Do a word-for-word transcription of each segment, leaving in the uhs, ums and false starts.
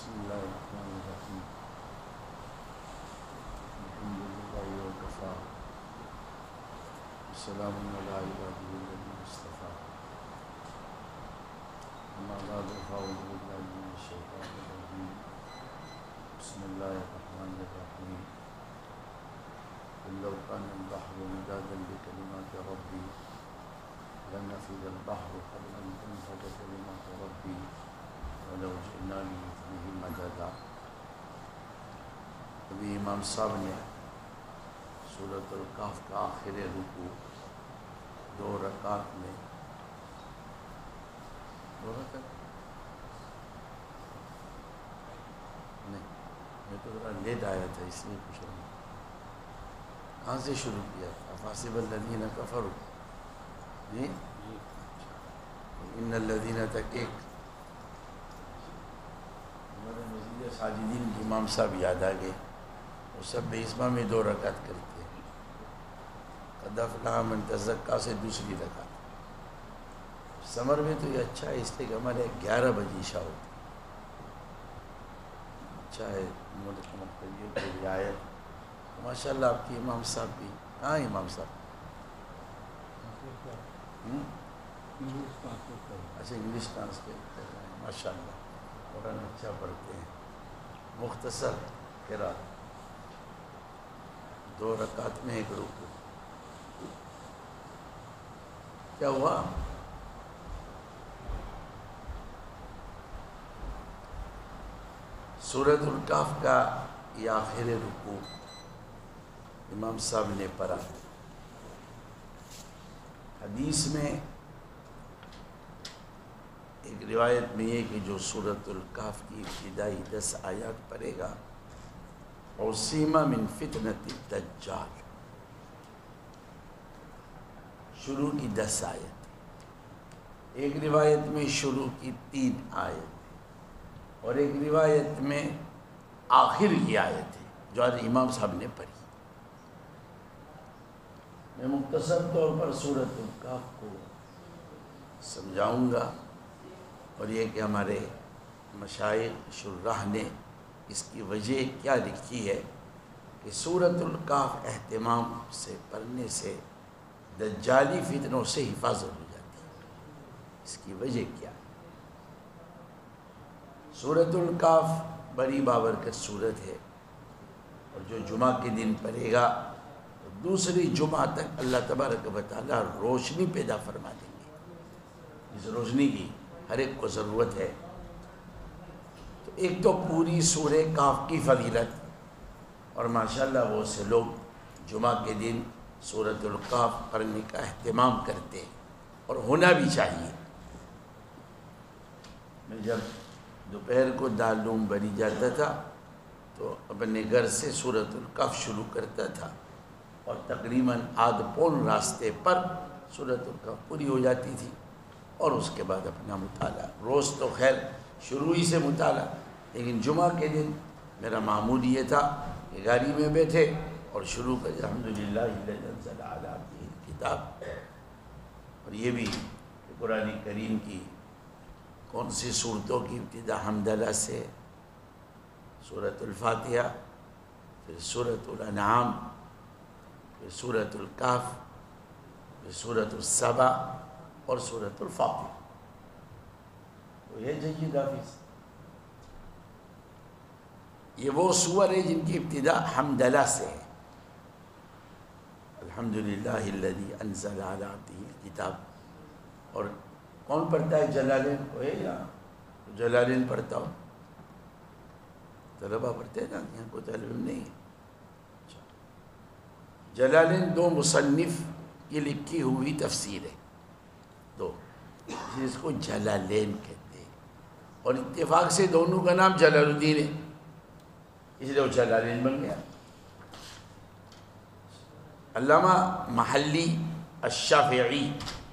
بسم اللہ الرحمن الرحیم الحمد للہ وکفا السلام علی عبادہ الذین اصطفیٰ اما بعد فاعوذ باللہ من الشیطان الرجیم بسم اللہ الرحمن الرحیم قل لو کان البحر مدادا لکلمات ربی لنفد البحر قبل ان تنفد کلمات ربی ولو جئنا بمثله مددا۔ ابھی امام صاحب نے سورۃ الکہف کا آخر رکوع دو رکعت میں دو رکعت نہیں میں تو ذرا لیٹ آیا تھا اس لیے پوچھ رہا ہوں کہاں سے شروع کیا تھا؟ افحسب الذین کفروا جی ان الذین تک ایک ہمارے مسجد ساجدین کے امام صاحب یاد آ گئے، وہ سب بے اسما میں دو رکعت کرتے ہیں، قد افلح من تزکیٰ سے دوسری رکعت۔ سمر میں تو یہ اچھا ہے اس لیے کہ ہمارے گیارہ بجے عشاء ہوتی اچھا ہے ملک مقتدیوں کی رعایت۔ ماشاء اللہ آپ کے امام صاحب بھی کہاں امام صاحب؟ اچھا انگلش ٹرانسلیٹ کر رہے ہیں، ماشاء اللہ قرآن اچھا پڑھتے ہیں۔ مختصر قرات دو رکعت میں ایک رکوع، کیا ہوا؟ سورۃ الکہف کا یہ آخر رکوع امام صاحب نے پڑھا۔ حدیث میں ایک روایت میں یہ کہ جو سورۃ الکہف کی ابتدائی دس آیات پڑھے گا عصم من فتنۃ الدجال، شروع کی دس آیت، ایک روایت میں شروع کی تین آیت اور ایک روایت میں آخر کی آیت ہے جو آج امام صاحب نے پڑھی۔ میں مختصر طور پر سورۃ الکہف کو سمجھاؤں گا، اور یہ کہ ہمارے مشائخ شراح نے اس کی وجہ کیا لکھی ہے کہ سورۃ الکہف اہتمام سے پڑھنے سے دجالی فتنوں سے حفاظت ہو جاتی ہے۔ اس کی وجہ کیا ہے؟ سورۃ الکہف بڑی بابرکت سورت ہے، اور جو جمعہ کے دن پڑھے گا دوسری جمعہ تک اللہ تبارک و تعالیٰ روشنی پیدا فرما دیں گے۔ اس روشنی کی ہر ایک کو ضرورت ہے۔ تو ایک تو پوری سورہ کہف کی فضیلت، اور ماشاءاللہ وہ سے لوگ جمعہ کے دن سورۃ الکہف پڑھنے کا اہتمام کرتے ہیں، اور ہونا بھی چاہیے۔ میں جب دوپہر کو دارالعلوم بری جاتا تھا تو اپنے گھر سے سورۃ الکہف شروع کرتا تھا، اور تقریباً آدھ پون راستے پر سورۃ الکہف پوری ہو جاتی تھی، اور اس کے بعد اپنا مطالعہ۔ روز تو خیر شروع ہی سے مطالعہ، لیکن جمعہ کے دن میرا معمول یہ تھا کہ گاڑی میں بیٹھے اور شروع کر الحمدللہ الذی انزل علی عبدہ الکتاب۔ اور یہ بھی کہ قرآن کریم کی کون سی صورتوں کی ابتدا حمدللہ سے، سورۃ الفاتحہ، پھر سورۃ الانعام، پھر سورۃ الکہف، پھر سورۃ السبع اور سورۃ الفاتحہ۔ تو یہ جید حافظ، یہ وہ سور ہے جن کی ابتدا حمدللہ سے ہے۔ الحمدللہ الذی انزل علی عبدہ الکتاب۔ اور کون پڑھتا ہے؟ جلالین کو ہے یا جلالین پڑھتا ہو؟ طلبہ پڑھتے ہیں نا، یہاں کو طالب علم نہیں ہے۔ جلالین دو مصنف کی لکھی ہوئی تفسیر ہے، دو، جس کو جلالین کہتے ہیں، اور اتفاق سے دونوں کا نام جلال الدین ہے، اس لیے وہ جلالین بن گیا۔ علامہ محلی الشافعی،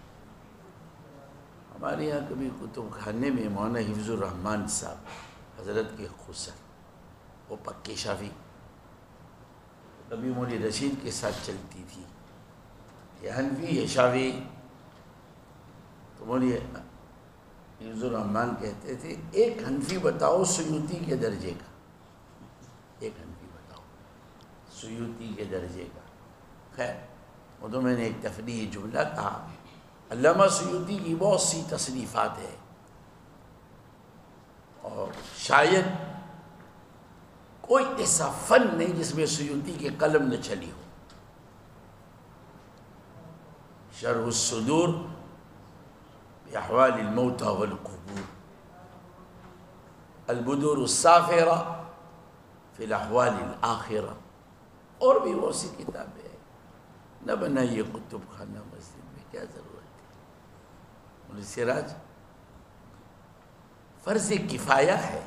ہمارے یہاں کبھی کتب خانے میں مولانا حفظ الرحمن صاحب حضرت کے خسر، وہ پکے شافعی، کبھی مولوی رشید کے ساتھ چلتی تھی، یہ حنفی یہ شافعی، تو مولوی حفظ الرحمان کہتے تھے ایک حنفی بتاؤ سیوطی کے درجے کا، ایک حنفی بتاؤ سیوطی کے درجے کا۔ خیر وہ تو میں نے ایک تفریحی جملہ کہا، علامہ سیوطی کی بہت سی تصنیفات ہیں اور شاید کوئی ایسا فن نہیں جس میں سیوطی کے قلم نہ چلی ہو۔ شرح الصدور بأحوال الموتى والقبور، البدور السافرہ فی الاحوال الآخرہ، اور بھی بہت سی کتابیں ہیں۔ نہ بنائیے کتب خانہ مسجد میں، کیا ضرورت ہے؟ مولانا سراج، فرض کفایہ ہے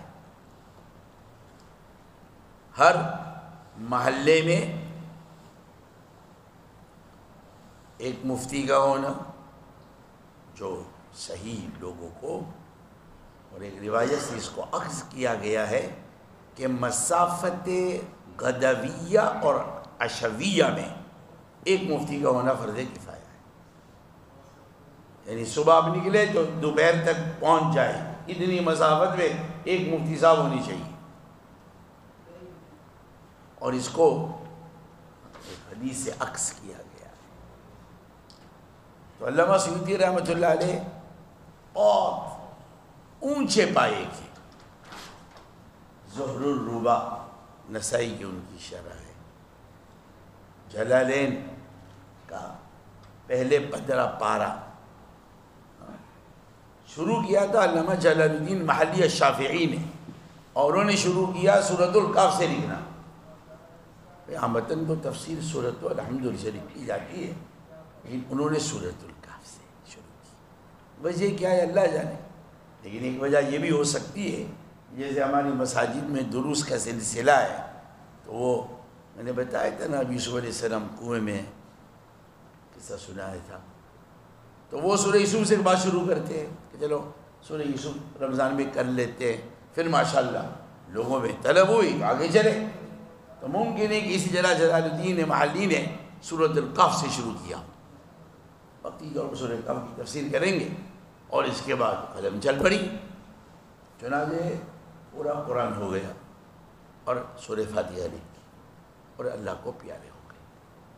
ہر محلے میں ایک مفتی کا ہونا جو صحیح لوگوں کو، اور ایک روایت سے اس کو اخذ کیا گیا ہے کہ مسافت غدویہ اور عشویہ میں ایک مفتی کا ہونا فرض کفایہ ہے، یعنی صبح آپ نکلے تو دوپہر تک پہنچ جائے اتنی مسافت میں ایک مفتی صاحب ہونی چاہیے۔ اور اس کو ایک حدیث سے عکس کیا گیا ہے۔ تو علامہ سیوطی رحمۃ اللہ علیہ بہت اونچے پائے کے، زہر الربا نسائی کی ان کی شرح ہے، جلالین کا پہلے پندرہ پارہ شروع کیا تھا علامہ جلال الدین محلی الشافعی نے، اور انہوں نے شروع کیا سورۃ الکہف سے لکھنا۔ عامتاً تو تفسیر سورۃ الحمد سے لکھی جاتی ہے، لیکن انہوں نے سورۃ الکہف سے شروع کی۔ وجہ کیا ہے اللہ جانے، لیکن ایک وجہ یہ بھی ہو سکتی ہے جیسے ہماری مساجد میں دروس کا سلسلہ ہے، تو وہ میں نے بتایا تھا نا ابی یوسف علیہ السلام کنویں میں قصہ سنایا تھا، تو وہ سورہ یوسف سے بات شروع کرتے ہیں کہ چلو سورہ یوسف رمضان میں کر لیتے ہیں، پھر ماشاءاللہ لوگوں میں طلب ہوئی تو آگے چلے۔ تو ممکن ہے کہ اسی جلال جلال الدین محلی نے سورۃ الکہف سے شروع کیا، وقتی طور پر سورۃ الکہف کی تفسیر کریں گے، اور اس کے بعد قلم چل پڑی، چنانچہ پورا قرآن ہو گیا اور سورہ فاتحہ لکھی اور اللہ کو پیارے ہو گئے۔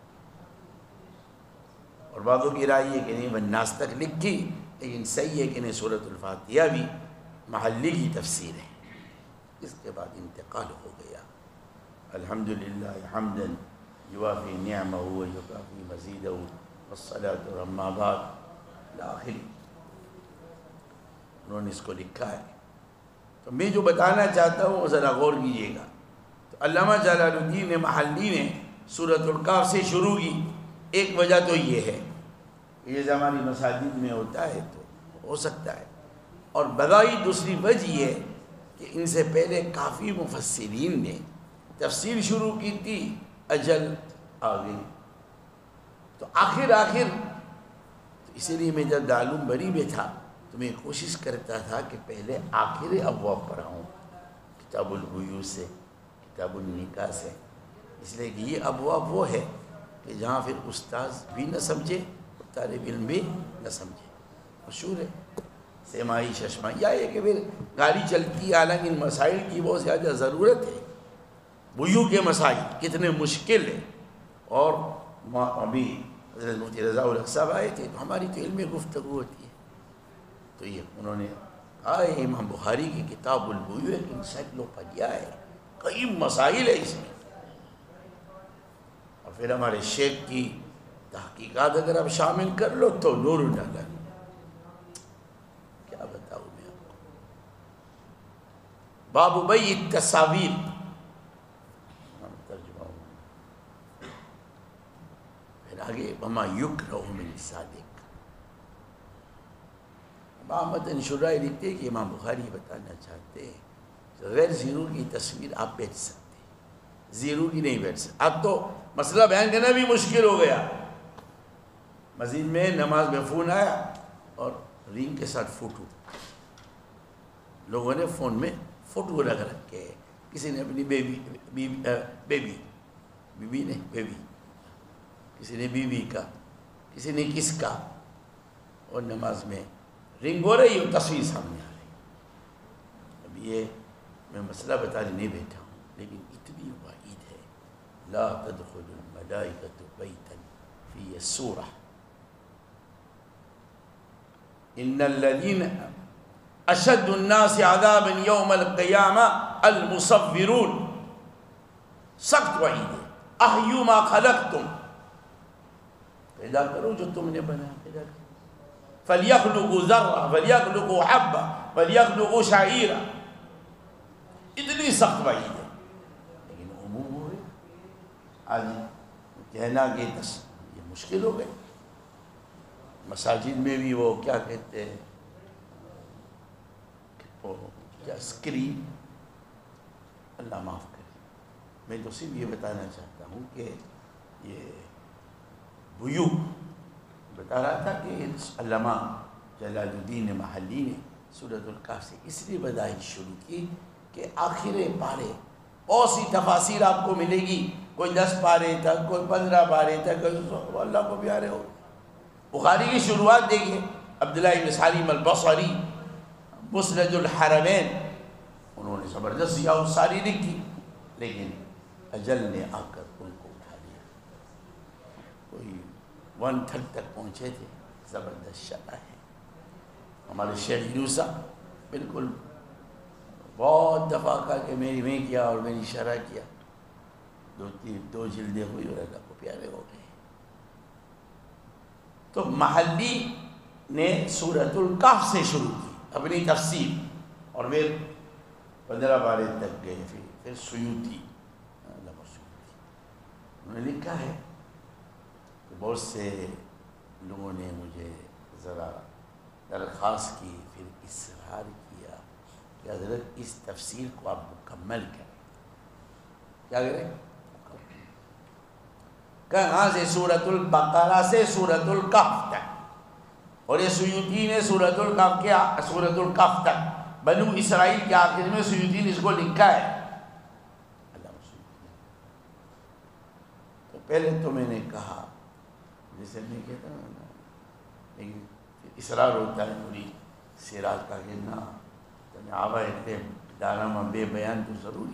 اور بعضوں کی رائے یہ کہ نہیں والناس تک لکھی، لیکن صحیح ہے کہ نہیں سورۃ الفاتحہ بھی محلی کی تفسیر ہے۔ اس کے بعد انتقال ہو گیا۔ الحمدللہ حمدا یوافی نعمہ ویکافی مزیدہ والصلاۃ اما بعد الآخر، انہوں نے اس کو لکھا ہے۔ تو میں جو بتانا چاہتا ہوں وہ ذرا غور کیجیے گا۔ تو علامہ جلال الدین محلی نے سورۃ الکہف سے شروع کی، ایک وجہ تو یہ ہے کہ یہ ہماری مساجد میں ہوتا ہے تو ہو سکتا ہے، اور بغائی دوسری وجہ یہ ہے کہ ان سے پہلے کافی مفسرین نے تفسیر شروع کی تھی، اجل آ گئی، تو آخر آخر تو اسی لیے میں جب دارالعلوم بری میں تھا تو میں کوشش کرتا تھا کہ پہلے آخر ابواب پڑھاؤں، کتاب البیوع سے، کتاب النکاح سے، اس لیے کہ یہ ابواب وہ ہے کہ جہاں پھر استاذ بھی نہ سمجھے اور طالب علم بھی نہ سمجھے۔ مشہور ہے سیمائی ششمائی، یا یہ کہ پھر گاڑی چلتی ہے، حالانکہ ان مسائل کی بہت زیادہ ضرورت ہے۔ بیوع کے مسائل کتنے مشکل ہیں، اور ابھی حضرت مفتی رضا الحق صاحب آئے تھے تو ہماری تو علم گفتگو ہوتی ہے، تو یہ انہوں نے کہا امام بخاری کی کتاب البیوع ایک انسائکلوپیڈیا ہے، کئی مسائل ہے اس میں، اور پھر ہمارے شیخ کی تحقیقات اگر آپ شامل کر لو تو نور ڈالا، کیا بتاؤں میں آپ کو۔ باب بیع التصاویر، ترجمہ ہوں پھر آگے وما یکرہ من صادق۔ محمد انشرائی لکھتے ہیں کہ امام بخاری بتانا چاہتے ہیں کہ غیر زیرو کی تصویر آپ بیچ سکتے ہیں، زیرو کی نہیں بیچ سکتے۔ اب تو مسئلہ بیان کرنا بھی مشکل ہو گیا، مزید میں نماز میں فون آیا اور رنگ کے ساتھ فوٹو، لوگوں نے فون میں فوٹو رکھ رکھے، کسی نے اپنی بیبی بیبی بیبی بیبی نہیں بیبی کسی نے بیوی کا، کسی نے کس کا، اور نماز میں رنگ ہو رہی ہے، تصویر سامنے آ رہی ہے۔ اب یہ میں مسئلہ بتانے نہیں بیٹھا ہوں، لیکن اتنی وعید ہے، لا تدخل الملائکۃ بیتا فی سورہ، ان الذین اشد الناس عذابا یوم القیامہ المصورون، سخت وعید ہے۔ احیوا ما خلقتم، پیدا کرو جو تم نے بنایا، پیدا کرو۔ فَلْيَخْلُقُوا ذَرًّا فَلْيَخْلُقُوا حَبًّا فَلْيَخْلُقُوا شَعِيرًا، اتنی سخت وعید ہے، لیکن عموم ہوئے آج کہنا کہ یہ مشکل ہو گئے۔ مساجد میں بھی وہ کیا کہتے ہیں، وہ کیا اسکرین، اللہ معاف کرے، میں تو صرف یہ بتانا چاہتا ہوں کہ یہ بیو بتا رہا تھا کہ علامہ جلال الدین محلی نے سورۃ الکہف سے اس لیے بدائش شروع کی کہ آخر پارے اور سی تفاسیر آپ کو ملے گی، کوئی دس پارے تک، کوئی پندرہ پارے تک، اللہ کو پیارے ہو۔ بخاری کی شروعات دیکھیے، عبداللہ بن سالم البصری مسند الحرمین، انہوں نے زبردست ضیاء الساری لکھی، لیکن اجل نے آ کر ان کو اٹھا لیا، کوئی ون تھرڈ تک پہنچے تھے، زبردست شرح ہے۔ ہمارے شیخ یوسف بالکل بہت دفعہ کہا کہ میری میں کیا اور میری شرح کیا، دو تین دو جلدیں ہوئی اور اللہ کو پیارے ہو گئے۔ تو محلی نے سورۃ الکہف سے شروع کی اپنی تفسیر، اور پھر پندرہ پارے تک گئے، پھر پھر سیوطی، علامہ سیوطی انہوں نے لکھا ہے کہ بہت سے لوگوں نے مجھے ذرا درخواست کی، پھر اصرار کیا کہ حضرت اس تفسیر کو آپ مکمل کریں۔ کیا کریں؟ کہاں سے؟ سورۃ البقرہ سے سورۃ الکہف تک، اور یہ سیوطی نے سورۃ الکہف کیا سورۃ الکہف تک، بنو اسرائیل کے آخر میں سیوطی نے اس کو لکھا ہے، علامہ سیوطی۔ تو پہلے تو میں نے کہا، جیسے میں کہتا ہوں نا، لیکن اصرار ہوتا ہے پوری سیرات کا کہ نا تمہیں آبا اتنے دارہ میں بے بیان تو ضروری،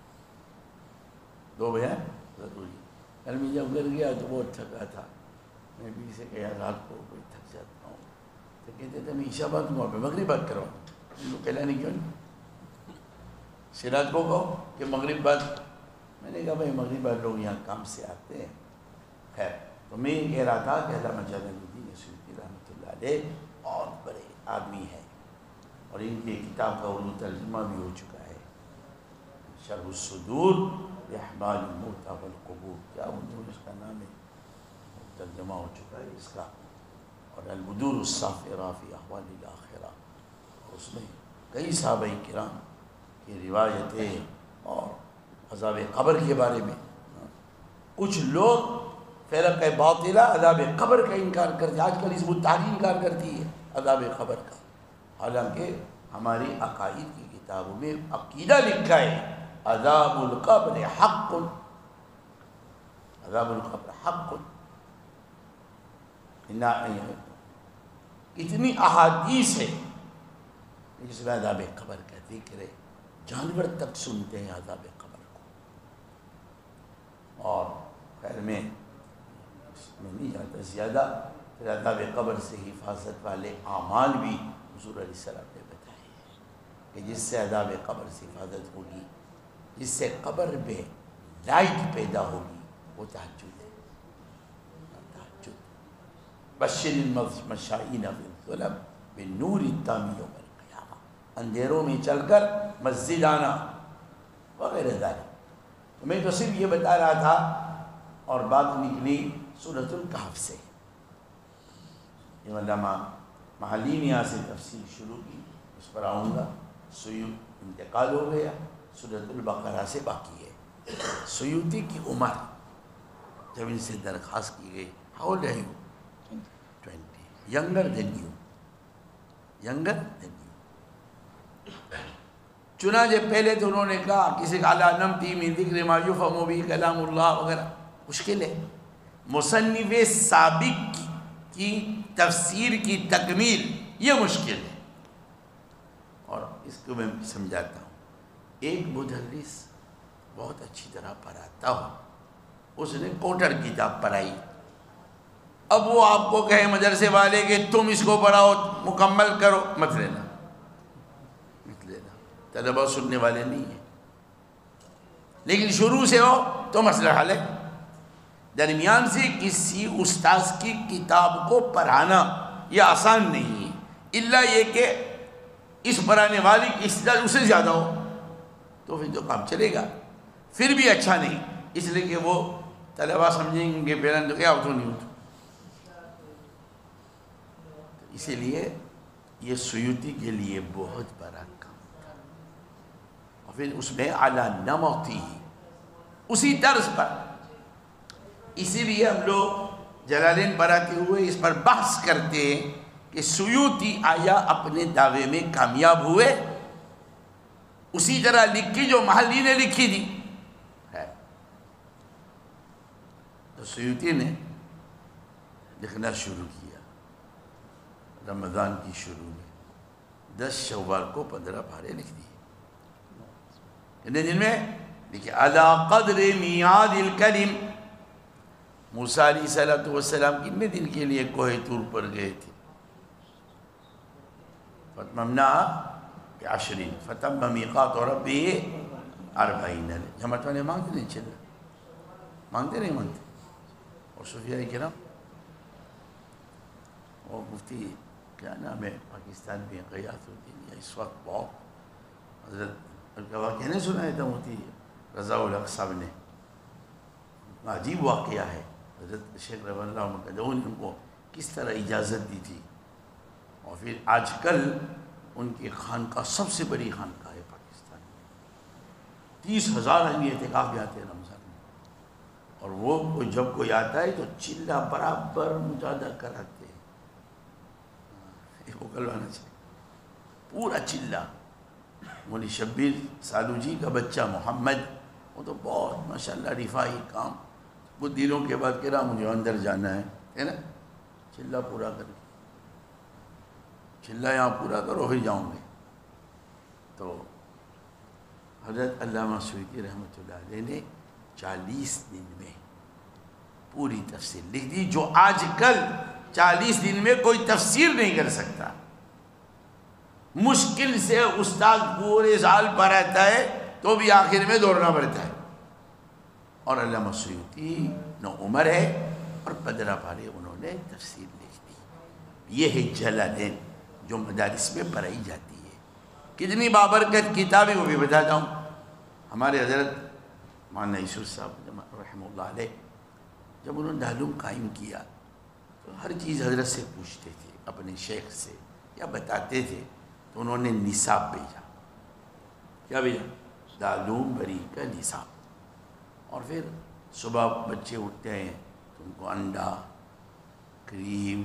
دو بیان ضروری۔ کل میں جب گر گیا تو بہت تھکا تھا، میں بھی سے کہا رات کو کوئی تھک جاتا ہوں، تو کہتے تھے میں عشاء بعد وہاں پہ مغرب بات کروں، ان کو کہلانے کیوں نہیں؟ سیرات کو کہو کہ مغرب بعد، میں نے کہا بھائی مغرب بعد لوگ یہاں کام سے آتے ہیں۔ خیر، تو میں یہ کہہ رہا تھا کہ علامہ جلال الدین سیوطی رحمۃ اللہ علیہ بہت بڑے آدمی ہیں، اور ان کی کتاب کا اردو ترجمہ بھی ہو چکا ہے، شرح الصدور بأحوال الموتى والقبور، کیا اردو اس کا نام ہے، ترجمہ ہو چکا ہے اس کا، اور البدور الصافرہ فی احوال الاخرہ، اس میں کئی صحابہ کرام کی روایتیں اور عذاب قبر کے بارے میں۔ کچھ لوگ فرقہ باطلہ عذاب قبر کا انکار کرتے، آج کل حزب التحریر انکار کرتی ہے عذاب قبر کا، حالانکہ ہماری عقائد کی کتابوں میں عقیدہ لکھا ہے عذاب القبر حق، عذاب القبر حق۔ اتنی احادیث ہے جس میں عذاب قبر کا ذکر ہے، جانور تک سنتے ہیں عذاب قبر کو۔ اور خیر میں میں نہیں جاتا زیادہ، پھر عذاب قبر سے حفاظت والے اعمال بھی حضور علیہ السلام نے بتائے ہیں کہ جس سے عذاب قبر سے حفاظت ہوگی، جس سے قبر میں لائٹ پیدا ہوگی، وہ تہجد ہے، تہجد۔ بشر المشائین بالظلم بالنور التام یوم القیامہ، اندھیروں میں چل کر مسجد آنا وغیرہ ذالک۔ میں تو صرف یہ بتا رہا تھا، اور بات نکلی سورۃ الکہف سے۔ علامہ محلی نے یہاں سے تفسیر شروع کی، اس پر آؤں گا۔ سیوط انتقال ہو گیا، سورۃ البقرہ سے باقی ہے۔ سیوطی کی عمر جب ان سے درخواست کی گئی، how old are you? twenty, younger than you, younger than you۔ چنانچہ پہلے تو انہوں نے کہا کسی کا علی نمتی من ذکر ما یفہم بہ کلام اللہ وغیرہ، مشکل ہے۔ مصنف سابق کی تفسیر کی تکمیل یہ مشکل ہے. اور اس کو میں سمجھاتا ہوں. ایک مدرس بہت اچھی طرح پڑھاتا ہو, اس نے کوٹر کتاب پڑھائی, اب وہ آپ کو کہے مدرسے والے کہ تم اس کو پڑھاؤ مکمل کرو, مت لینا مت لینا طلبہ سننے والے نہیں ہیں. لیکن شروع سے ہو تو مسئلہ حل ہے. درمیان سے کسی استاذ کی کتاب کو پڑھانا یہ آسان نہیں ہے, الا یہ کہ اس پڑھانے والی کی استعداد اسے زیادہ ہو تو پھر تو کام چلے گا. پھر بھی اچھا نہیں, اس لیے کہ وہ طلبہ سمجھیں گے پیرن تو کیا ہوتا نہیں ہوتا. اسی لیے یہ سیوطی کے لیے بہت بڑا کام تھا. اور پھر اس میں اعلیٰ نمطی اسی طرز پر. اسی لیے ہم لوگ جلالین پڑھاتے ہوئے اس پر بحث کرتے ہیں کہ سیوطی آیا اپنے دعوے میں کامیاب ہوئے اسی طرح لکھی جو محلی نے لکھی تھی ہے. تو سیوطی نے لکھنا شروع کیا رمضان کی شروع میں, دس شوال کو پندرہ پارے لکھ دیے. کتنے دن میں دیکھیے, علی قدر میعاد الکلم. موسیٰ علیہ السلام کتنے دن کے لیے کوہ طور پر گئے تھے؟ فتممنا بعشرین فتم میقات ربہ اربعین لیلۃ. جماعت والے مانگتے نہیں چل مانگتے نہیں مانگتے. اور صوفیاء کرام اور مفتی کیا نام ہے پاکستان میں غیاث الدین, اس وقت بہت حضرت کا واقعہ نہیں سنایا تھا مفتی رضا الحق صاحب نے, عجیب واقعہ ہے. حضرت شیخ رضی اللہ عنہ نے ان کو کس طرح اجازت دی تھی. اور پھر آج کل ان کی خانقاہ سب سے بڑی خانقاہ ہے پاکستان میں, تیس ہزار آدمی اعتکاف بھی آتے ہیں رمضان میں. اور وہ جب کوئی آتا ہے تو چلہ برابر مجاہدہ کراتے ہیں, وہ کلوانا چاہیے پورا چلہ. مولی شبیر سالو جی کا بچہ محمد, وہ تو بہت ماشاءاللہ رفاہی کام, وہ دنوں کے بعد کہہ رہا مجھے اندر جانا ہے ہے نا, چلہ پورا کر چلہ یہاں پورا کرو پھر جاؤں گے. تو حضرت علامہ سیوطی رحمۃ اللہ علیہ نے چالیس دن میں پوری تفسیر لکھ دی, جو آج کل چالیس دن میں کوئی تفسیر نہیں کر سکتا. مشکل سے استاد پورے سال پڑھاتا ہے تو بھی آخر میں دوڑنا پڑتا ہے. اور علامہ سیوطی نو عمر ہے اور پندرہ پارے انہوں نے تفسیر لکھ دی. یہ ہے جلالین جو مدارس میں پڑھائی جاتی ہے. کتنی بابرکت کتابیں وہ بھی بتاتا ہوں. ہمارے حضرت مولانا یوسف صاحب رحمہ اللہ علیہ جب انہوں نے دارالعلوم قائم کیا تو ہر چیز حضرت سے پوچھتے تھے, اپنے شیخ سے یا بتاتے تھے. تو انہوں نے نصاب بھیجا. کیا بھیجا؟ دارالعلوم بری کا نصاب. اور پھر صبح بچے اٹھتے ہیں تو ان کو انڈا, کریم,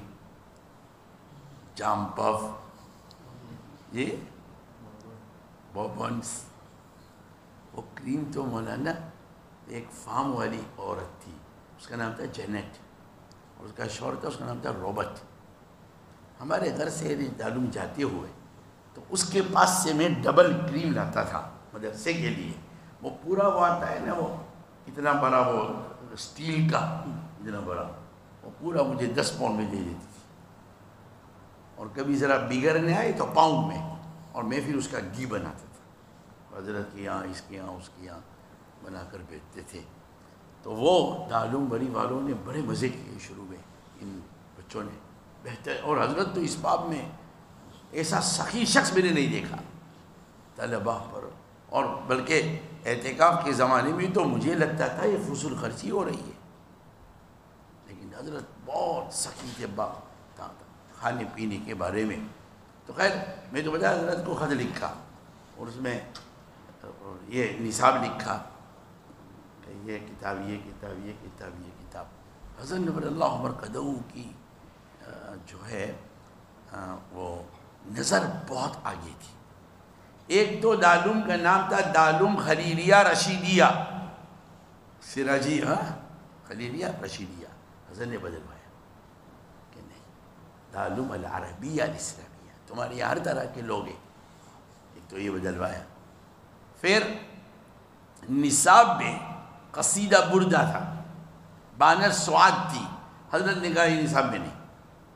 جام پف, یہ بوبنس. وہ کریم تو مولانا ایک فارم والی عورت تھی, اس کا نام تھا جینٹ, اور اس کا شوہر تھا, اس کا نام تھا روبرٹ. ہمارے گھر سے دارالعلوم جاتے ہوئے تو اس کے پاس سے میں ڈبل کریم لاتا تھا مدرسے کے لیے. وہ پورا وہ آتا ہے نا, وہ اتنا بڑا, وہ اسٹیل کا اتنا بڑا, وہ پورا مجھے دس پاؤنڈ میں دے دیتی تھی. اور کبھی ذرا بگڑنے آئے تو پاؤنڈ میں, اور میں پھر اس کا گھی بناتا تھا. حضرت کے یہاں, اس کے یہاں, اس کے یہاں بنا کر بیچتے تھے. تو وہ دارالعلوم بری والوں نے بڑے مزے کیے شروع میں, ان بچوں نے بہتر. اور حضرت تو اس باب میں ایسا سخی شخص میں نے نہیں دیکھا طلبہ پر. اور بلکہ اعتکاف کے زمانے میں تو مجھے لگتا تھا یہ فضول خرچی ہو رہی ہے, لیکن حضرت بہت سخی تھے باب کھانے پینے کے بارے میں. تو خیر میں تو بتا, حضرت کو خط لکھا اور اس میں یہ نصاب لکھا کہ یہ کتاب, یہ کتاب, یہ کتاب, یہ کتاب. حضرت نور اللہ عمر قدو کی جو ہے وہ نظر بہت آگے تھی. ایک تو دارالعلوم کا نام تھا دارالعلوم خلیلیہ رشیدیہ, سراجی, ہاں خلیلیہ رشیدیہ. حضرت نے بدلوایا کہ نہیں, دارالعلوم العربیہ الاسلامیہ. تمہارے یہاں ہر طرح کے لوگ ہیں. ایک تو یہ بدلوایا. پھر نصاب میں قصیدہ بردہ تھا، بانر سواد تھی. حضرت نے کہا یہ نصاب میں نہیں.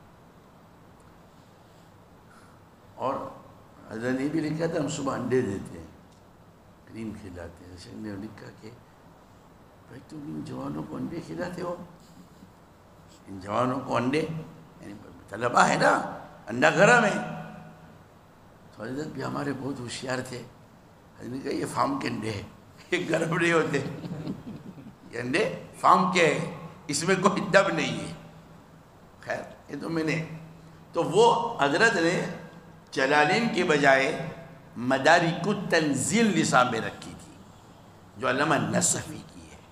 اور حضرت نے بھی لکھا تھا ہم صبح انڈے دیتے ہیں، کریم کھلاتے ہیں. شیخ نے لکھا کہ بھائی تم ان جوانوں کو انڈے کھلاتے ہو، ان جوانوں کو انڈے، یعنی طلبہ ہے نا، انڈا گرم ہے. تو حضرت بھی ہمارے بہت ہوشیار تھے. حضرت نے کہا یہ فارم کے انڈے ہیں، یہ گرم نہیں ہوتے، یہ انڈے فارم کے ہیں، اس میں کوئی دب نہیں ہے. خیر یہ تو میں نے، تو وہ حضرت نے جلالین کے بجائے مدارک التنزیل نصاب میں رکھی تھی، جو علامہ نصفی کی ہے.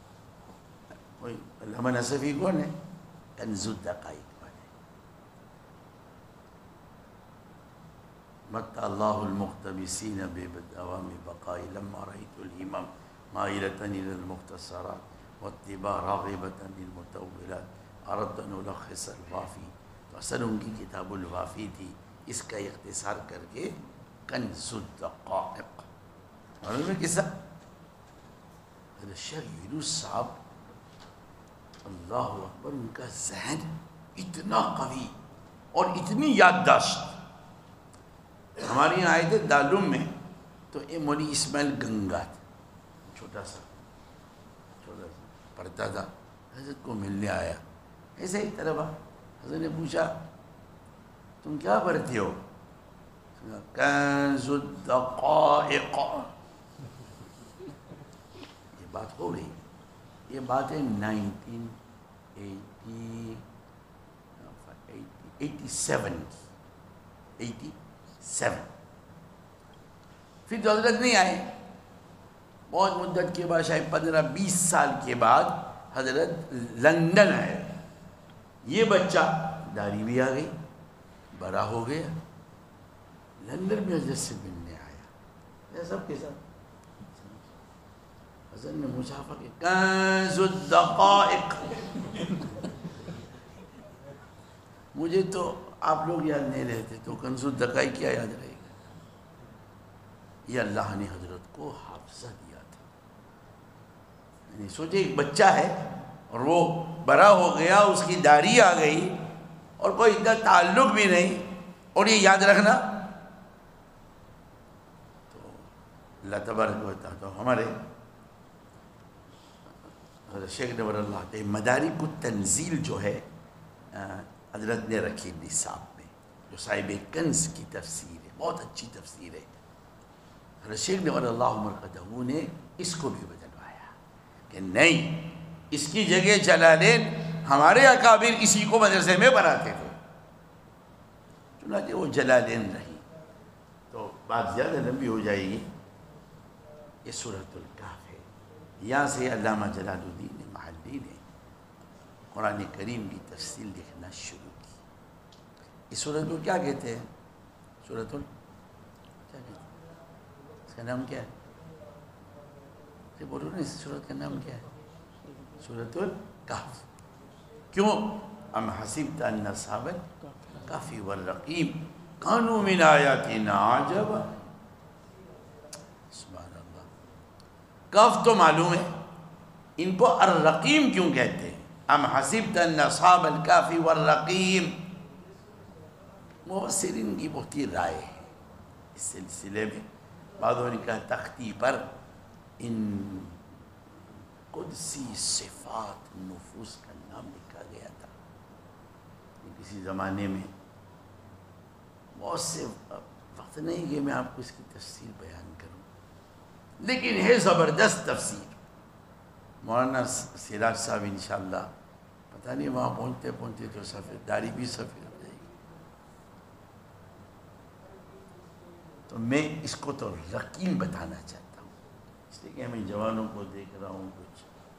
علامہ نصفی کون ہے؟ کنز الدقائق والے. مت اللہ المقتبسین ببدوام بقائی لما رأیت الہمم مائلة إلى المختصرات واتباع راغبة للمتولات اردت ان الخص الوافی. تو اصل ان کی کتاب الوافی تھی، اس کا اختصار کر کے کنز الدقائق. اور ان میں قصہ حضرت شیخ یونس صاحب، اللہ اکبر، ان کا ذہن اتنا قوی اور اتنی یادداشت. ہمارے یہاں آئے تھے دارالعلوم میں، تو اے مولوی اسماعیل گنگا تھا، چھوٹا سا چھوٹا سا پڑھتا تھا. حضرت کو ملنے آیا، ایسے ہی طلبہ. حضرت نے پوچھا تم کیا پڑھتے ہو؟ کنز الدقائق. یہ بات ہو گئی. یہ بات ہے nineteen eighty eighty seven eighty seven. پھر تو حضرت نہیں آئے. بہت مدت کے بعد، شاید پندرہ بیس سال کے بعد حضرت لندن آئے. یہ بچہ داڑھی بھی آ گئی، بڑا ہو گیا. لندن میں حضرت سے ملنے آیا، یہ سب کے ساتھ. حضرت نے مصافحہ کہ کنز الدقائق. مجھے تو آپ لوگ یاد نہیں رہتے، تو کنز الدقائق کیا یاد رہے گا؟ یہ اللہ نے حضرت کو حافظہ دیا تھا. یعنی سوچے ایک بچہ ہے اور وہ بڑا ہو گیا، اس کی داڑھی آ گئی اور کوئی اتنا تعلق بھی نہیں، اور یہ یاد رکھنا. تو اللہ تبارک و تعالیٰ تو ہمارے حضرت شیخ نور اللہ تعالی مدارک التنزیل جو ہے حضرت نے رکھی نصاب میں، جو صاحب کنز کی تفسیر ہے، بہت اچھی تفسیر ہے. حضرت شیخ نور اللہ مرقدہ نے اس کو بھی بدلوایا کہ نہیں، اس کی جگہ جلالین ہمارے اکابر اسی کو مدرسے میں پڑھاتے تھے، چنانچہ وہ جلالین رہی. تو بات زیادہ لمبی ہو جائے گی. یہ سورۃ الکہف ہے. یہاں سے علامہ جلال الدین محلی نے قرآن کریم کی تفصیل لکھنا شروع کی. اس سورت کو کیا کہتے ہیں؟ سورۃ ال کیا کہتے ہیں؟ اس کا نام کیا ہے؟ بولو نا، اس سورت کا نام کیا ہے؟ سورۃ الکہف. کیوں؟ ام حسبت ان اصحاب الکہف والرقیم کانوا من آیاتنا عجبا. سبحان اللہ. کہف تو معلوم ہے، ان کو الرقیم کیوں کہتے ہیں؟ ام حسبت ان اصحاب الکہف والرقیم. مفسرین کی بہت ہی رائے ہے اس سلسلے میں. بعضوں نے کہا تختی پر ان قدسی صفات نفوس کا نام لکھا گیا تھا. کسی زمانے میں بہت سے، وقت نہیں کہ میں آپ کو اس کی تفصیل بیان کروں، لیکن ہے زبردست تفسیر. مولانا سراج صاحب انشاءاللہ، پتہ نہیں وہاں پہنچتے پہنچتے تو سفید داڑھی بھی سفید ہو جائے گی. تو میں اس کو تو رقیم بتانا چاہتا ہوں، اس لیے کہ میں جوانوں کو دیکھ رہا ہوں. کچھ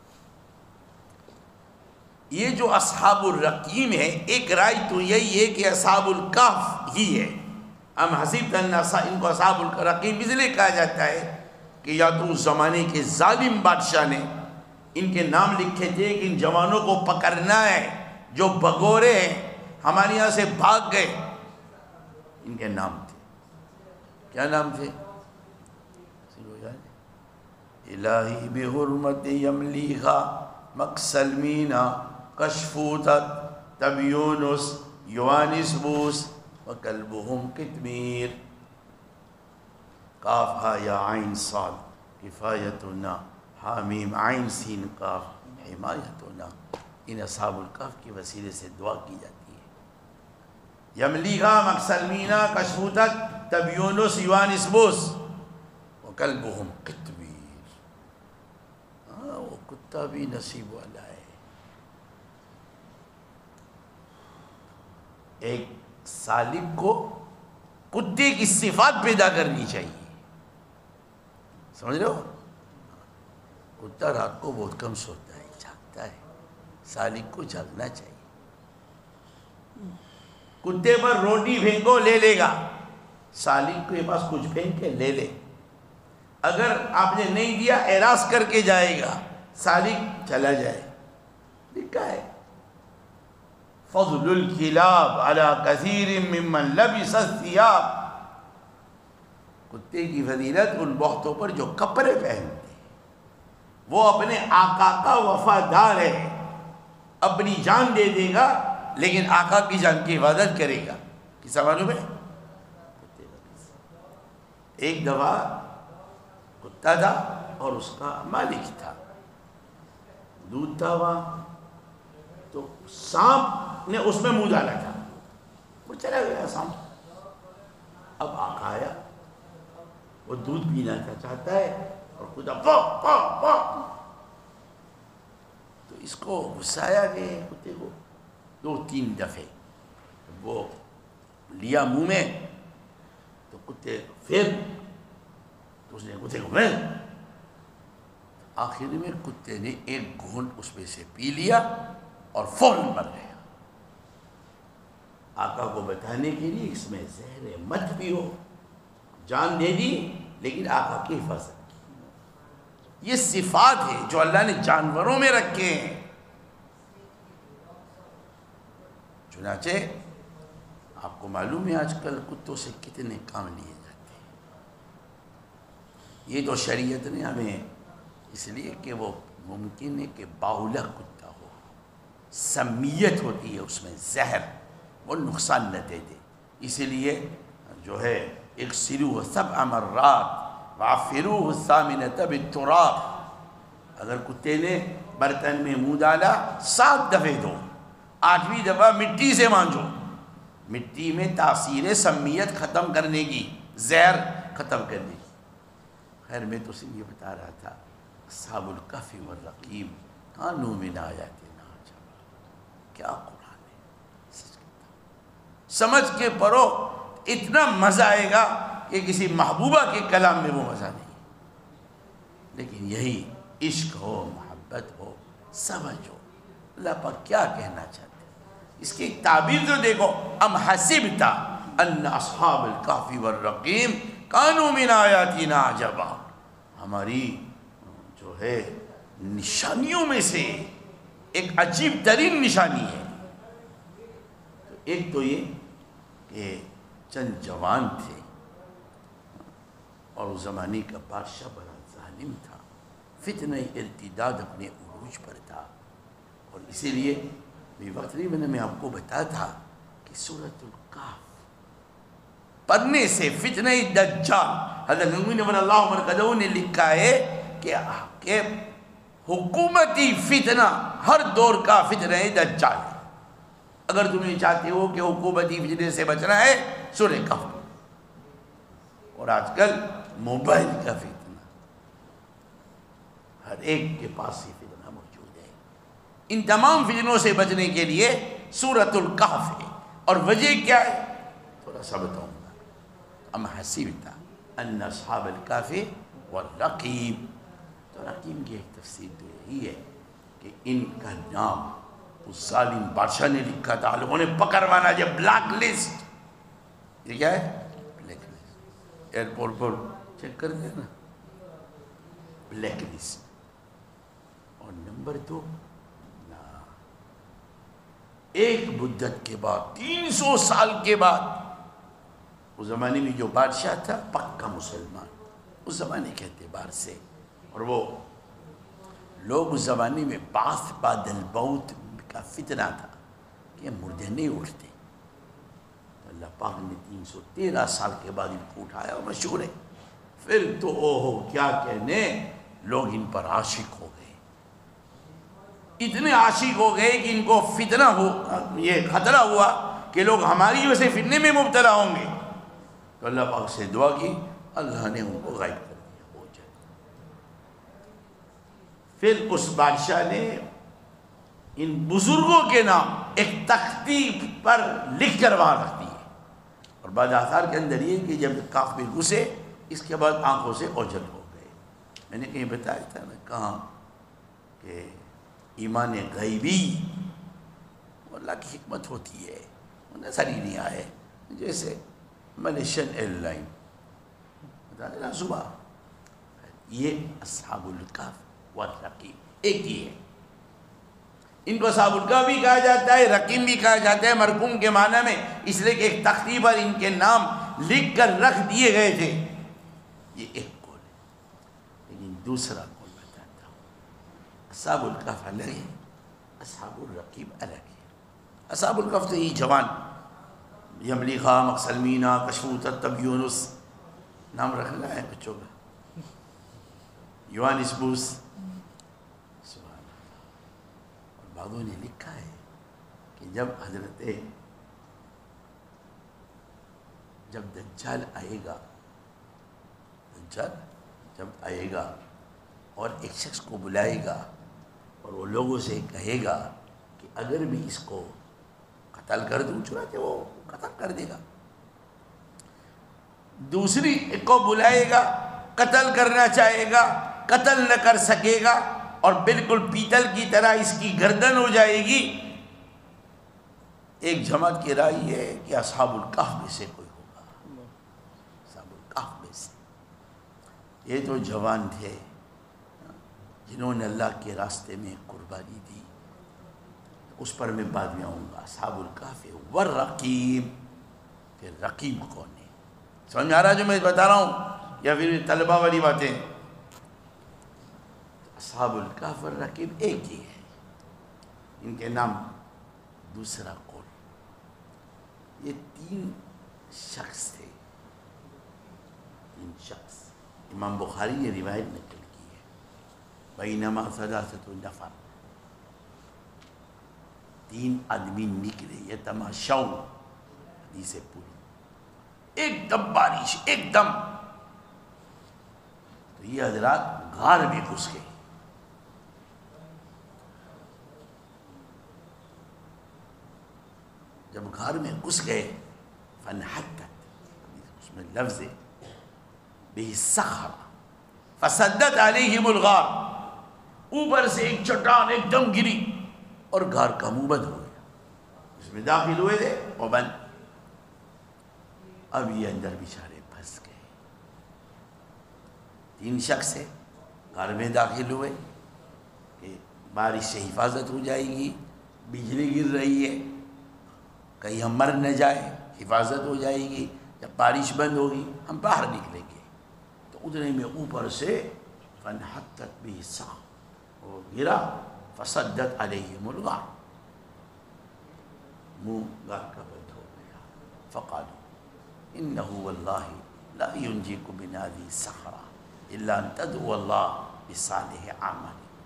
یہ جو اصحاب الرقیم ہے، ایک رائے تو یہی ہے کہ اصحاب الکہف ہی ہے. ام حسبت ان ان کو اصحاب الرقیم اس لیے کہا جاتا ہے کہ یا تو اس زمانے کے ظالم بادشاہ نے ان کے نام لکھے تھے کہ ان جوانوں کو پکڑنا ہے جو بگورے ہیں، ہمارے یہاں سے بھاگ گئے. ان کے نام تھے. کیا نام تھے؟ الہی بحرمت یملیغا مکسلمینا کشفوتت تب یونس یوانس بوس وکلبہم قطمیر. کاف ہا یا عین صاد کفایتنا، حامیم عین سین کاف حمایتنا. ان اصحاب الکہف کے وسیلے سے دعا کی جاتی ہے. یملیغا مکسلمینا کشفوتت تب یونس یوانس بوس وکلبہم قطمیر. ہاں وہ کتا بھی نصیب والا ہے. ایک سالک کو کتے کی صفات پیدا کرنی چاہیے. سمجھ رہے ہو؟ کتا رات کو بہت کم سوتا ہے، جاگتا ہے. سالک کو جاگنا چاہیے. کتے پر روٹی پھینکو لے لے گا، سالک کے پاس کچھ پھینک کے لے لے. اگر آپ نے نہیں دیا اعراض کر کے جائے گا، سالک چلا جائے. لکھا ہے فضل الکلاب علی کثیر ممن لبس الثیاب. کتے کی فضیلت ان بہتوں پر جو کپڑے پہنتے ہیں. وہ اپنے آقا کا وفادار ہے، اپنی جان دے دے گا لیکن آقا کی جان کی حفاظت کرے گا. کسا معلوم ہے؟ ایک دفعہ کتا تھا اور اس کا مالک تھا. دودھ تھا وہاں، تو سانپ نے اس میں منہ ڈالا تھا. وہ چلا گیا سانپ. اب آقا آیا، وہ دودھ پینا تھا چاہتا ہے اور خدا پا پا پا. تو اس کو غصہ آیا کہ کتے کو دو تین دفعے وہ لیا منہ میں، تو کتے پھر تو اس نے کتے کو پھر آخر میں کتے نے ایک گھونٹ اس میں سے پی لیا اور فوراً مر گیا. آقا کو بتانے کے لیے اس میں زہر ہے مت پیو. جان دے دی لیکن آقا کی حفاظت کی. یہ صفات ہے جو اللہ نے جانوروں میں رکھے ہیں. چنانچہ آپ کو معلوم ہے آج کل کتوں سے کتنے کام لیے جاتے ہیں. یہ تو شریعت نے ہمیں اس لیے کہ وہ ممکن ہے کہ باولا کتا ہو، سمیت ہوتی ہے اس میں زہر، وہ نقصان نہ دے دے. اسی لیے جو ہے اغسلوہ سبع مرات وعفروہ الثامنۃ بالتراب. اگر کتے نے برتن میں منہ ڈالا سات دفعے دو، آٹھویں دفعہ مٹی سے مانجو. مٹی میں تاثیر سمیت ختم کرنے کی، زہر ختم کرنے کی. خیر میں تو صرف یہ بتا رہا تھا اصحاب الکہف والرقیم کانوا من آیاتنا عجبا. کیا قرآن ہے، سمجھ کے پڑھو اتنا مزہ آئے گا کہ کسی محبوبہ کے کلام میں وہ مزہ نہیں. لیکن یہی عشق ہو، محبت ہو، سمجھ ہو اللہ پاک کیا کہنا چاہتے ہیں. اس کی تعبیر جو دیکھو، ام حسبت ان اصحاب الکہف والرقیم کانوا من آیاتنا عجبا. ہماری جو ہے نشانیوں میں سے ایک عجیب ترین نشانی ہے. تو ایک تو یہ کہ چند جوان تھے اور اس زمانے کا بادشاہ بڑا ظالم تھا. فتنہ ارتداد اپنے عروج پر تھا، اور اسی لیے بھی وقت نہیں میں نے میں آپ کو بتایا تھا کہ سورۃ الکہف پڑھنے سے فتنہ دجال، حضرت نبی صلی اللہ علیہ وسلم نے لکھا ہے کہ کہ حکومتی فتنہ ہر دور کا فتنہ دجال ہے. اگر تم یہ چاہتے ہو کہ حکومتی فتنے سے بچنا ہے سورہ کہف. اور آج کل موبائل کا فتنہ، ہر ایک کے پاس یہ فتنہ موجود ہے. ان تمام فتنوں سے بچنے کے لیے سورۃ الکہف ہے. اور وجہ کیا ہے تھوڑا سا بتاؤں گا. ام حسبت ان اصحاب الکہف والرقیم. تو رقیم کی ایک تفسیر تو یہی ہے کہ ان کا نام اس ظالم بادشاہ نے لکھا تھا، لوگوں نے پکڑوانا جب بلیک لسٹ. یہ کیا ہے؟ Black list. ایئرپورٹ پر چیک کر دیں نا، بلیک لسٹ. اور نمبر دو، ایک مدت کے بعد تین سو سال کے بعد اس زمانے میں جو بادشاہ تھا پکا مسلمان اس زمانے کے اعتبار سے، اور وہ لوگ اس زمانے میں بعث بعد الموت کا فتنہ تھا کہ مردے نہیں اٹھتے، تو اللہ پاک نے تین سو تیرہ سال کے بعد ان کو اٹھایا اور مشہور ہے. پھر تو اوہو کیا کہنے، لوگ ان پر عاشق ہو گئے، اتنے عاشق ہو گئے کہ ان کو فتنہ ہو، یہ خطرہ ہوا کہ لوگ ہماری وجہ سے فتنے میں مبتلا ہوں گے. تو اللہ پاک سے دعا کی، اللہ نے ان کو غائب کر دیا، ہو جائے. پھر اس بادشاہ نے ان بزرگوں کے نام ایک تختی پر لکھ کر وہاں رکھ دیے، اور بعد آثار کے اندر یہ کہ جب کاف میں گھسے اس کے بعد آنکھوں سے اوجھل ہو گئے. میں نے کہیں بتایا تھا نا کہاں کہ ایمان غیبی وہ اللہ کی حکمت ہوتی ہے، وہ نظر ہی نہیں آئے. جیسے ملیشین ایئر لائن بتا نا صبح، یہ اصحاب الکہف والرقیم ایک ہی ہے. ان کو اصحاب الکہف بھی کہا جاتا ہے، رقیم بھی کہا جاتا ہے مرقوم کے معنی میں، اس لیے کہ ایک تختی پر ان کے نام لکھ کر رکھ دیے گئے تھے. یہ ایک قول ہے، لیکن دوسرا قول بتاتا ہوں. اصحاب الکہف الگ ہے، اصحاب الرقیم الگ ہے. اصحاب الکہف تو یہ جوان، یملیخا، مقسلمینہ، کشفوت، تب یونس، نام رکھنا ہے بچوں کا، یوانس بوس. سبحان اللہ. اور بعضوں نے لکھا ہے کہ جب حضرت جب دجال آئے گا، دجال جب آئے گا اور ایک شخص کو بلائے گا اور وہ لوگوں سے کہے گا کہ اگر بھی اس کو قتل کر دوں، چنانچہ وہ قتل کر دے گا. دوسری کو بلائے گا، قتل کرنا چاہے گا، قتل نہ کر سکے گا، اور بالکل پیتل کی طرح اس کی گردن ہو جائے گی. ایک جماعت کی رائے یہ ہے کہ اصحاب الکہف میں سے کوئی ہوگا، اصحاب الکہف میں سے. یہ تو جوان تھے جنہوں نے اللہ کے راستے میں قربانی دی، اس پر میں بعد میں آؤں گا. اصحاب الکہف والرقیم. کہ رقیم کون ہے؟ سمجھ آ رہا جو میں بتا رہا ہوں یا پھر طلبہ والی باتیں؟ اصحاب الکہف والرقیم ایک ہی ہے، ان کے نام دوسرا قول. یہ تین شخص تھے، تین شخص. امام بخاری یہ روایت نقل کی ہے، بینما ثلاثۃ نفر، تین آدمی نکلے یتماشون، حدیث پوری، ایک دم بارش، ایک دم. تو یہ حضرات غار میں گھس گئے. جب غار میں گھس گئے فانحتت، اس میں لفظ ہے بہ الصخرہ فسدت علیہم الغار، اوپر سے ایک چٹان ایک دم گری اور غار کا منہ بند ہو گیا. اس میں داخل ہوئے تھے وہ بند. اب یہ اندر بیچارے پھنس گئے. تین شخص ہے، غار میں داخل ہوئے کہ بارش سے حفاظت ہو جائے گی، بجلی گر رہی ہے، کہیں ہم مر نہ جائے، حفاظت ہو جائے گی. جب بارش بند ہوگی ہم باہر نکلیں گے. تو اتنے میں اوپر سے فانحتت بہ الصخرہ، وہ گرا، فسدت علیہم الغار، منہ غار کا بند ہو گیا. فقالوا انہ واللہ لا ینجیکم من ہذہ الصخرہ الا ان تدعوا اللہ بصالح اعمالکم،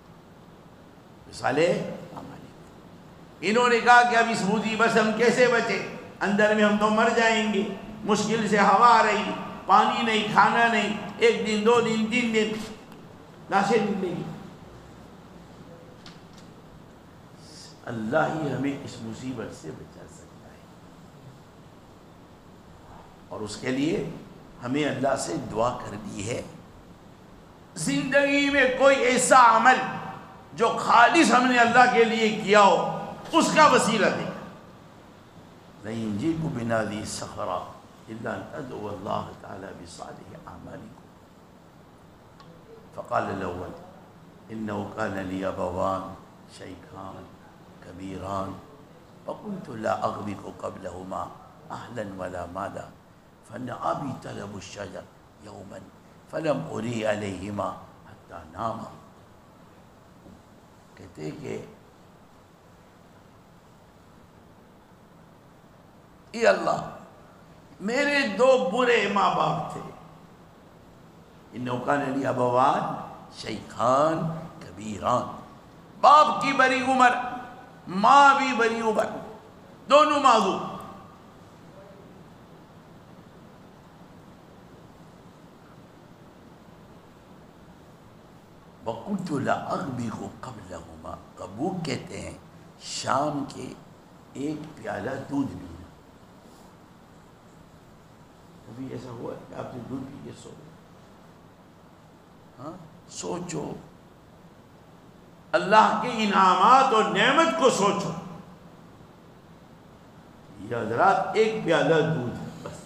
بصالح اعمالکم. انہوں نے کہا کہ اب اس مصیبت سے ہم کیسے بچے، اندر میں ہم تو مر جائیں گے، مشکل سے ہوا آ رہی، پانی نہیں، کھانا نہیں، ایک دن دو دن تین دن لاشیں نکلیں گی. اللہ ہی ہمیں اس مصیبت سے بچا سکتا ہے، اور اس کے لیے ہمیں اللہ سے دعا کرنی ہے. زندگی میں کوئی ایسا عمل جو خالص ہم نے اللہ کے لیے کیا ہو، اس کا وسیلہ دے. لَن يُنْجِيكُم مِّنْ هَٰذِهِ الصَّخْرَةِ إِلَّا أَن تَدْعُوا اللَّهَ تَعَالَىٰ بِصَالِحِ أَعْمَالِكُمْ. فقال الأول إنه كان لي أبوان شيخان كبيران فقلت لا أغبك قبلهما أهلا ولا مالا فنأبی طلب الشجر یوما فلم اری علیہما حتی ناما. کہتے کہ اے اللہ میرے دو برے ماں باپ تھے. انہو کان لی ابوان شیخان کبیران. باپ کی بڑی عمر، ماں بھی بڑی عمر، دونوں معذور. وَقُلْتُ لَأَغْبِقُ قَبْلَهُمَا. غبوق کہتے ہیں شام کے ایک پیالہ دودھ پینا. کبھی ایسا ہوا کہ آپ نے دودھ پی کے سو گئے؟ ہاں سوچو اللہ کے انعامات اور نعمت کو سوچو. یہ حضرات ایک پیالہ دودھ ہے بس.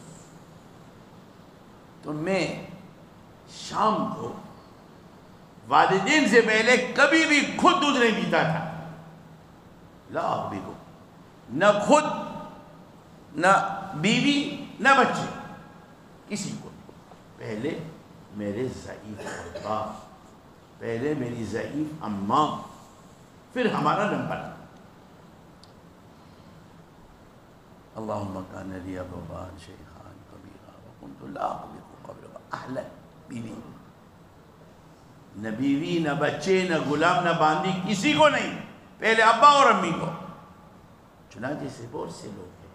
تو میں شام کو والدین سے پہلے کبھی بھی خود دودھ نہیں پیتا تھا. لا اغبقو، نہ خود نہ بیوی نہ بچے، کسی کو. پہلے میرے ضعیف ابا، پہلے میری ضعیف اماں، پھر ہمارا نمبر. اللہم کان لی ابوان شیخان کبیرا وکنت لا اغبق قبل اہل. بیوی نہ بیوی نہ بچے نہ غلام نہ باندی، کسی کو نہیں، پہلے ابا اور امی کو. چنانچہ سے بہت سے لوگ ہیں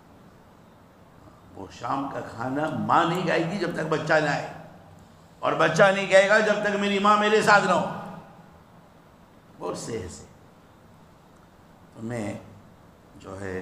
وہ شام کا کھانا ماں نہیں کھائے گی جب تک بچہ نہ آئے، اور بچہ نہیں کہے گا جب تک میری ماں میرے ساتھ نہ ہو. بہت سے ایسے. تو میں جو ہے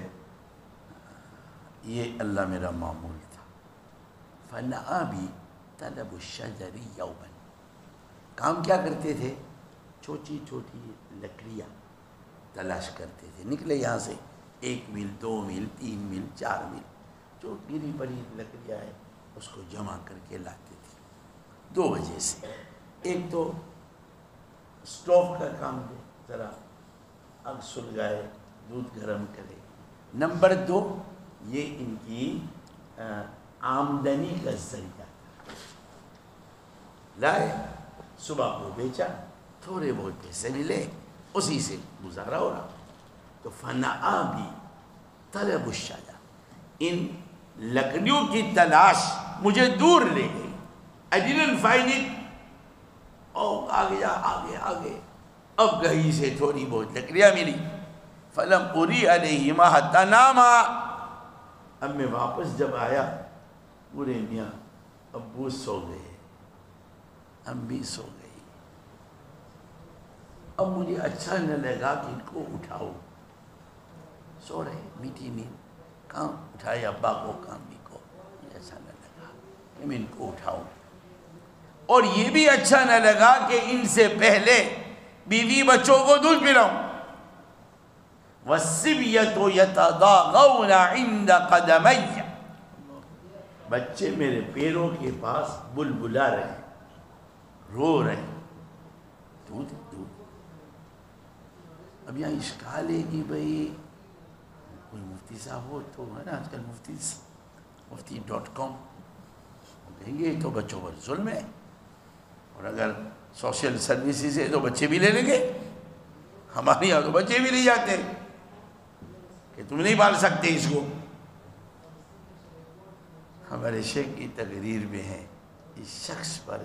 یہ اللہ میرا معمول تھا. فَنَأَبِي طَلَبُ الشَّجَرِ يَوْمًا. کام کیا کرتے تھے؟ چھوٹی چھوٹی لکڑیاں تلاش کرتے تھے. نکلے یہاں سے ایک میل، دو میل، تین میل، چار میل، جو گری بڑی لکڑیاں ہیں اس کو جمع کر کے لاتے تھے. دو وجہ سے. ایک تو سٹوف کا کام دے، ذرا آگ سلگائے، دودھ گرم کرے. نمبر دو یہ ان کی آمدنی کا ذریعہ. لائے صبح کو بیچا، تھوڑے بہت پیسے ملے، اسی سے گزارا ہو رہا. تو فنآبی طلب الشجر، ان لکڑیوں کی تلاش مجھے دور لے گئی. I didn't find it. او آگے آگے آگے اب کہیں سے تھوڑی بہت لکڑیاں ملی. فلم اری علیہما حتی ناما. اب میں واپس جب آیا پورے میاں ابو سو گئے، امی سو گئی. اب مجھے اچھا نہ لگا کہ ان کو اٹھاؤ. سو رہے میٹھی نیند، کام اٹھائے ابا کو کامی کو. مجھے اچھا نہ لگا کہ میں ان کو اٹھاؤں، اور یہ بھی اچھا نہ لگا کہ ان سے پہلے بیوی بچوں کو دودھ پلاؤں. وَالصِّبْيَةُ يَتَضَاغَوْنَ عِنْدَ قَدَمَيَّ. بچے میرے پیروں کے پاس بلبلا رہے ہیں، رو رہے ہیں، دودھ دودھ. اب یہاں اشکال ہے کہ بھئی کوئی مفتی صاحب ہو تو ہے نا، آج کل مفتی مفتی ڈاٹ کام کہیں گے تو بچوں پر ظلم ہے، اور اگر سوشل سروسز ہے تو بچے بھی لے لیں گے. ہمارے یہاں تو بچے بھی نہیں جاتے کہ تم نہیں پال سکتے اس کو. ہمارے شیخ کی تقریر میں ہے اس شخص پر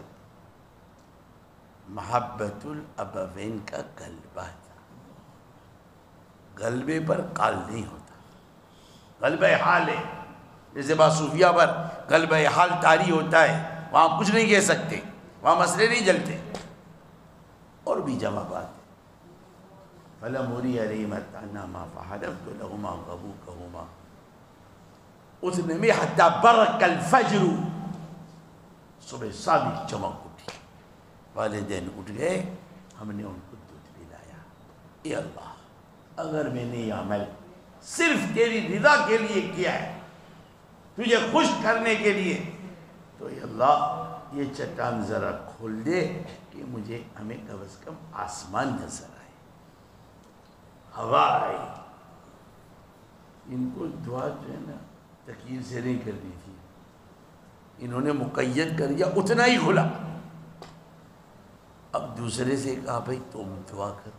محبت الابوین کا غلبہ تھا. غلبے پر قال نہیں ہوتا، غلبہ حال ہے. جیسے باصوفیہ پر غلبہ حال طاری ہوتا ہے، وہاں کچھ نہیں کہہ سکتے، وہاں مسئلے نہیں جلتے. اور بھی جمع بات ہے. فَلَمْ أُرِيَ رِيمَةَ نَامَا فَحَلَفْتُ لَهُمَا غَبُوكَهُمَا. اتنے میں حتی برق الفجر، صبح صادق چمک اٹھی. والدین اٹھ گئے، ہم نے ان کو دودھ پلایا. اے اللہ اگر میں نے یہ عمل صرف تیری رضا کے لیے کیا ہے، تجھے خوش کرنے کے لیے، تو اے اللہ یہ چٹان ذرا کھول دے کہ مجھے ہمیں کم از کم آسمان نظر آئے، ہوا آئے. ان کو دعا جو ہے نا تکیر سے نہیں کرنی تھی، انہوں نے مقید کر دیا، اتنا ہی کھلا۔ اب دوسرے سے کہا بھائی تم دعا کرو،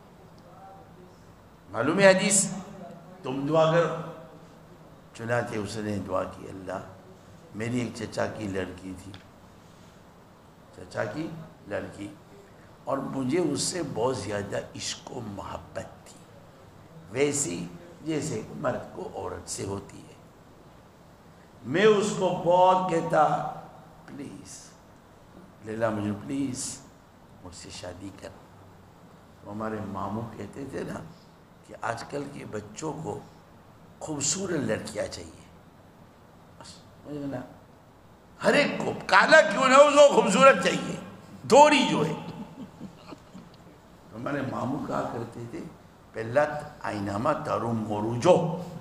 معلوم ہے حدیث، تم دعا کرو۔ چنانچہ اس نے دعا کی، اللہ میری ایک چچا کی لڑکی تھی، چچا کی لڑکی، اور مجھے اس سے بہت زیادہ عشق و محبت تھی، ویسی جیسے مرد کو عورت سے ہوتی ہے۔ میں اس کو بہت کہتا پلیز لیلا مجھے پلیز مجھ سے شادی کر۔ تو ہمارے ماموں کہتے تھے نا کہ آج کل کے بچوں کو خوبصورت لڑکیاں چاہیے، بس مجھے نا ہر ایک کو کالا کیوں نہ اس کو خوبصورت چاہیے، دوری جو ہے۔ ہمارے ماموں کہا کرتے تھے پہلا آئینامہ تارو موروجو،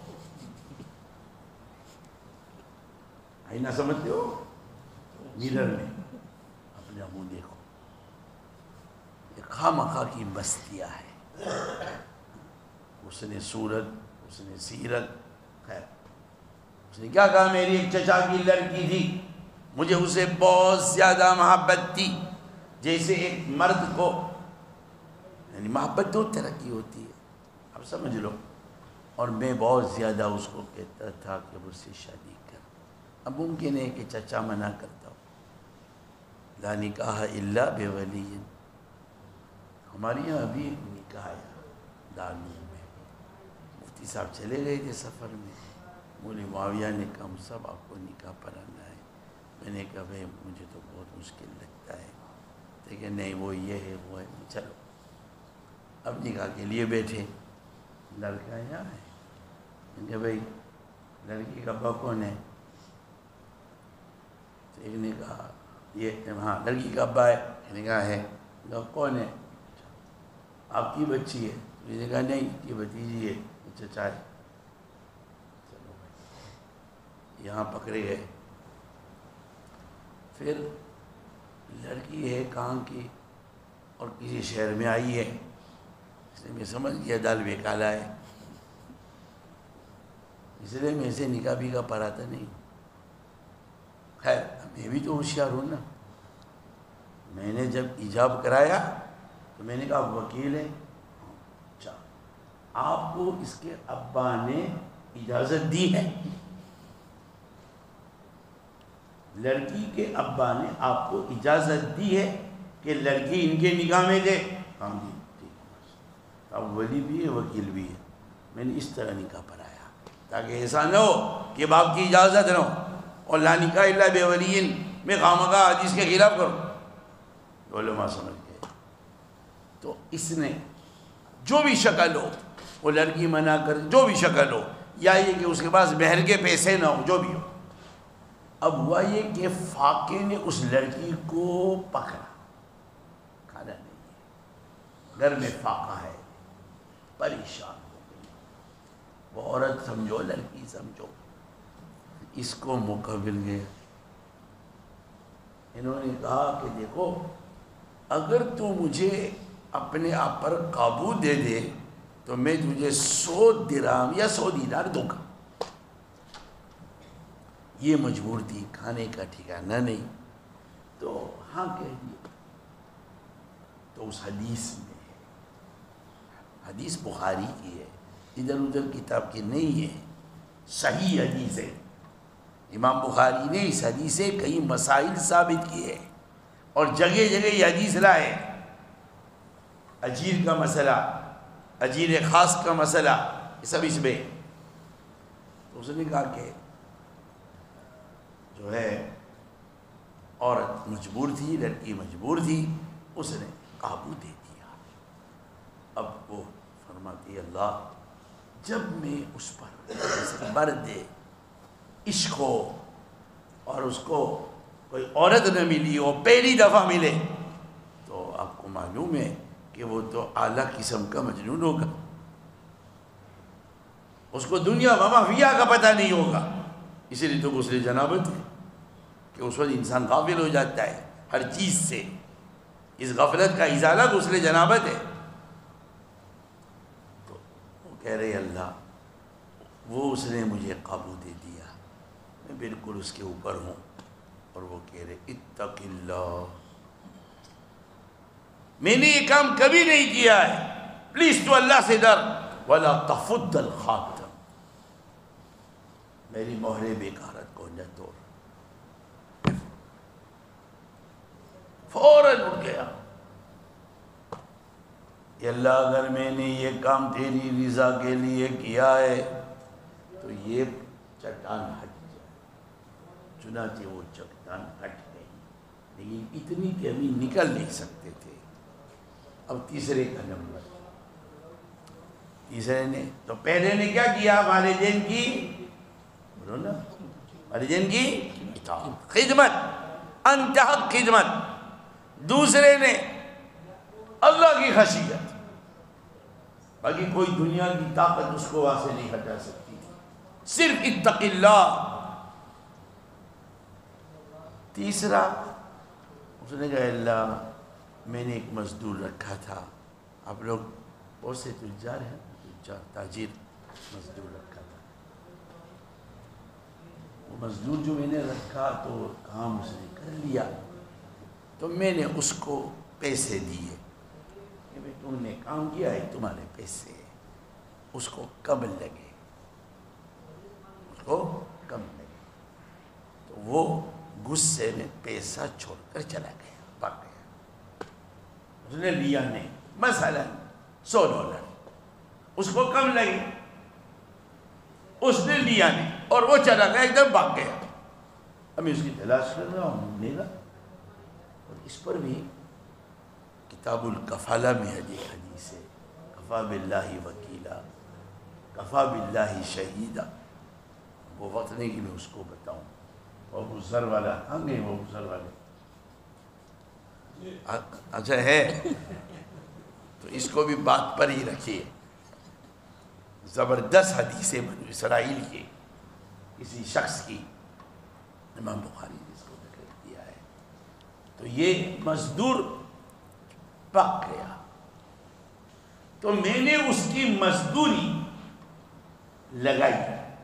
آئینہ سمجھتے ہو، میرر میں اپنے منہ دیکھو۔ یہ خواہ مخواہ کی مستیاں ہے، اس نے صورت، اس نے سیرت، خیر اس نے کیا کہا میری ایک چچا کی لڑکی تھی، مجھے اسے بہت زیادہ محبت تھی، جیسے ایک مرد کو، یعنی محبت دو طرح کی ہوتی ہے، اب سمجھ لو، اور میں بہت زیادہ اس کو کہتا تھا کہ مجھ سے شادی کر۔ اب ممکن ہے کہ چچا منع کرتا ہو، لا نکاح الا بولی، ہمارے یہاں ابھی نکاح آیا دارالعلوم میں، مفتی صاحب چلے گئے تھے سفر میں، مولی معاویہ نے کہا صاحب آپ کو نکاح پڑھانا ہے۔ میں نے کہا بھائی مجھے تو بہت مشکل لگتا ہے، لیکن نہیں وہ یہ ہے وہ ہے، چلو اب نکاح کے لیے بیٹھے، لڑکا یہاں ہے، میں نے کہا بھائی لڑکی کا ابا کون ہے؟ تو ایک نے کہا یہ ہاں لڑکی کا ابا ہے، میں نے کہا ہے، کون ہے؟ آپ کی بچی ہے؟ میں نے کہا نہیں کی بھتیجی ہے، چچا ہے۔ چلو بھائی یہاں پکڑے گئے، پھر لڑکی ہے کہاں کی اور کسی شہر میں آئی ہے، اس لیے میں سمجھ گیا دال بے کالا ہے، اس لیے میں اسے نکاح بھی کا پڑھاتا نہیں۔ خیر میں بھی تو ہوشیار ہوں نا، میں نے جب ایجاب کرایا تو میں نے کہا وکیل ہے، اچھا آپ کو اس کے ابا نے اجازت دی ہے؟ لڑکی کے ابا نے آپ کو اجازت دی ہے کہ لڑکی ان کے نکاح میں دے؟ ہاں جی ٹھیک، اب ولی بھی ہے وکیل بھی ہے۔ میں نے اس طرح نکاح پڑھایا تاکہ ایسا نہ ہو کہ باپ کی اجازت نہ ہو اور لا نکاح الا بولی میں خامخواہ حدیث کے خلاف کروں، علماء سمجھ گئے۔ تو اس نے جو بھی شکل ہو، وہ لڑکی منع کر، جو بھی شکل ہو، یا یہ کہ اس کے پاس مہر کے پیسے نہ ہو، جو بھی ہو، اب ہوا یہ کہ فاقے نے اس لڑکی کو پکڑا، کھانا نہیں ہے، گھر میں فاقہ ہے، پریشان ہو گئی وہ عورت، سمجھو لڑکی سمجھو، اس کو موقع مل گیا۔ انہوں نے کہا کہ دیکھو اگر تو مجھے اپنے آپ پر قابو دے دے تو میں تجھے سو درہم یا سو دینار دوں گا۔ یہ مجبور تھی، کھانے کا ٹھکانہ نہیں، تو ہاں کہہ دیا۔ تو اس حدیث میں ہے، حدیث بخاری کی ہے، ادھر ادھر کتاب کی نہیں ہے، صحیح حدیث ہے۔ امام بخاری نے اس حدیث سے کئی مسائل ثابت کیے اور جگہ جگہ یہ حدیث لائے، اجیر کا مسئلہ، اجیر خاص کا مسئلہ، یہ سب اس میں۔ تو اس نے کہا کہ جو ہے عورت مجبور تھی، لڑکی مجبور تھی، اس نے قابو دے دیا۔ اب وہ فرماتی اللہ جب میں اس پر برد عشق ہو اور اس کو کوئی عورت نہ ملی ہو، پہلی دفعہ ملے، تو آپ کو معلوم ہے کہ وہ تو اعلیٰ قسم کا مجنون ہوگا، اس کو دنیا وما فیہا کا پتہ نہیں ہوگا، اسی لیے تو غسل جنابت ہے کہ اس وقت انسان غافل ہو جاتا ہے ہر چیز سے، اس غفلت کا ازالہ غسل جنابت ہے۔ تو وہ کہہ رہے اللہ وہ اس نے مجھے قابو دے دیا، میں بالکل اس کے اوپر ہوں، اور وہ کہہ رہے اتق اللہ، میں نے یہ کام کبھی نہیں کیا ہے، پلیز تو اللہ سے ڈر، وَلَا تَفُدَّ الْخَاتَمَ، میری مہر بیکارت کو نہ توڑ۔ فوراً اٹھ گیا، کہ اللہ اگر میں نے یہ کام تیری رضا کے لیے کیا ہے تو یہ چٹان ہٹ جائے۔ چنانچہ وہ چٹان ہٹ گئی، لیکن اتنی کہ ابھی نکل نہیں سکتے تھے۔ اب تیسرے کا نمبر، تیسرے نے تو پہلے نے کیا کیا؟ والدین کی بولو نا، والدین کی اطاعت، خدمت، انتہا خدمت۔ دوسرے نے اللہ کی خشیت، باقی کوئی دنیا کی طاقت اس کو وہاں سے نہیں ہٹا سکتی تھی، صرف اتق اللہ۔ تیسرا اس نے کہا اللہ میں نے ایک مزدور رکھا تھا، آپ لوگ بہت سے تجار ہیں، تجار تاجر مزدور رکھا تھا، وہ مزدور جو میں نے رکھا تو کام اس نے کر لیا، تو میں نے اس کو پیسے دیے کہ بھئی تم نے کام کیا ہے، تمہارے پیسے اس کو کم لگے، اس کو کم لگے، تو وہ غصے میں پیسہ چھوڑ کر چلا گیا، بھاگ گیا، اس نے لیا نہیں، مثلا سو ڈالر اس کو کم لگے، اس نے لیا نہیں اور وہ چلا گیا، ایک دم بھاگ گیا۔ اب میں اس کی تلاش کر رہا ہوں، نہیں رہا۔ اور اس پر بھی کتاب الکفالہ میں حدیث ہے، کفا باللہ وکیلا، کفا باللہ شہیدا۔ وہ وقت نہیں کہ میں اس کو بتاؤں، وہ ابو ذر والا، ہاں گئے وہ ابو ذر والے، اچھا ہے تو اس کو بھی بات پر ہی رکھیے۔ زبردست حدیث بنو اسرائیل کے کسی شخص کی، امام بخاری نے اس کو ذکر کیا ہے۔ تو یہ مزدور پک گیا، تو میں نے اس کی مزدوری لگائی،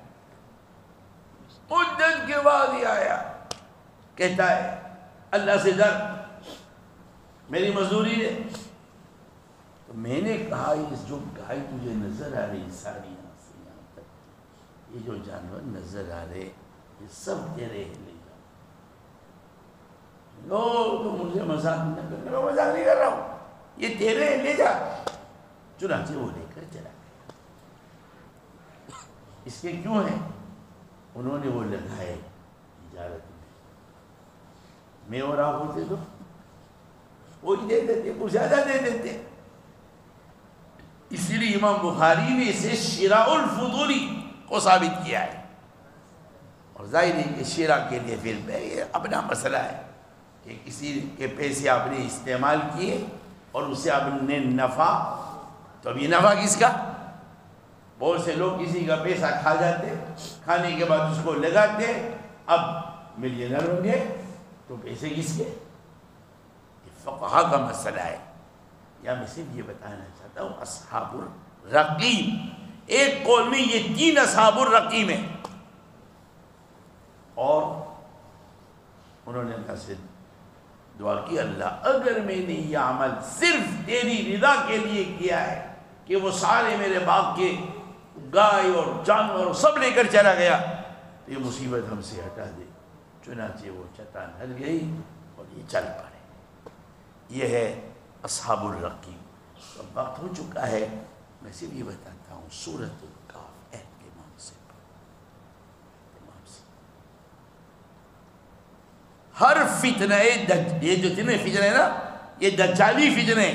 مدت کے بعد ہی آیا، کہتا ہے اللہ سے ڈر، میری مزدوری ہے۔ تو میں نے کہا اس جو گائے تجھے نظر آ رہی ساری یہاں سے یہاں تک، یہ جو جانور نظر آ رہے یہ سب تیرے ہیں، لے جا۔ لو تو مجھے مذاق نہ کرنے، میں مذاق نہیں کر رہا ہوں، یہ تیرے ہیں، لے جا۔ چنانچہ وہ لے کر چلا گیا۔ اس کے کیوں ہیں؟ انہوں نے وہ لگائے تجارت میں، میں اور آپ ہوتے تو وہ دے دیتے، کچھ زیادہ دے دیتے۔ اسی لیے امام بخاری نے اسے شراء الفضولی کو ثابت کیا ہے، اور ظاہر ہے کہ شراء کے لیے فلم ہے، یہ اپنا مسئلہ ہے کہ کسی کے پیسے آپ نے استعمال کیے اور اسے آپ نے نفع، تو اب یہ نفع کس کا؟ بہت سے لوگ کسی کا پیسہ کھا جاتے، کھانے کے بعد اس کو لگاتے، اب ملینر ہوں گے تو پیسے کس کے؟ یہ فقہا کا مسئلہ ہے۔ یا میں صرف یہ بتانا چاہتا ہوں اصحاب الرقیم، ایک قول میں یہ تین اصحاب الرقیم ہیں، اور انہوں نے اللہ سے دعا کی اللہ اگر میں نے یہ عمل صرف تیری رضا کے لیے کیا ہے کہ وہ سارے میرے باغ کے گائے اور جانور سب لے کر چلا گیا تو یہ مصیبت ہم سے ہٹا دے۔ چنانچہ وہ چٹان ہل گئی اور یہ چل پڑے۔ یہ ہے اصحاب الرقیم۔ تو اب وقت ہو چکا ہے، میں صرف یہ بتاتا ہوں سورۃ الکہف اہتمام سے اہتمام سے ہر فتنہ، یہ جو تینے فتنے نا، یہ دجالی فتنے،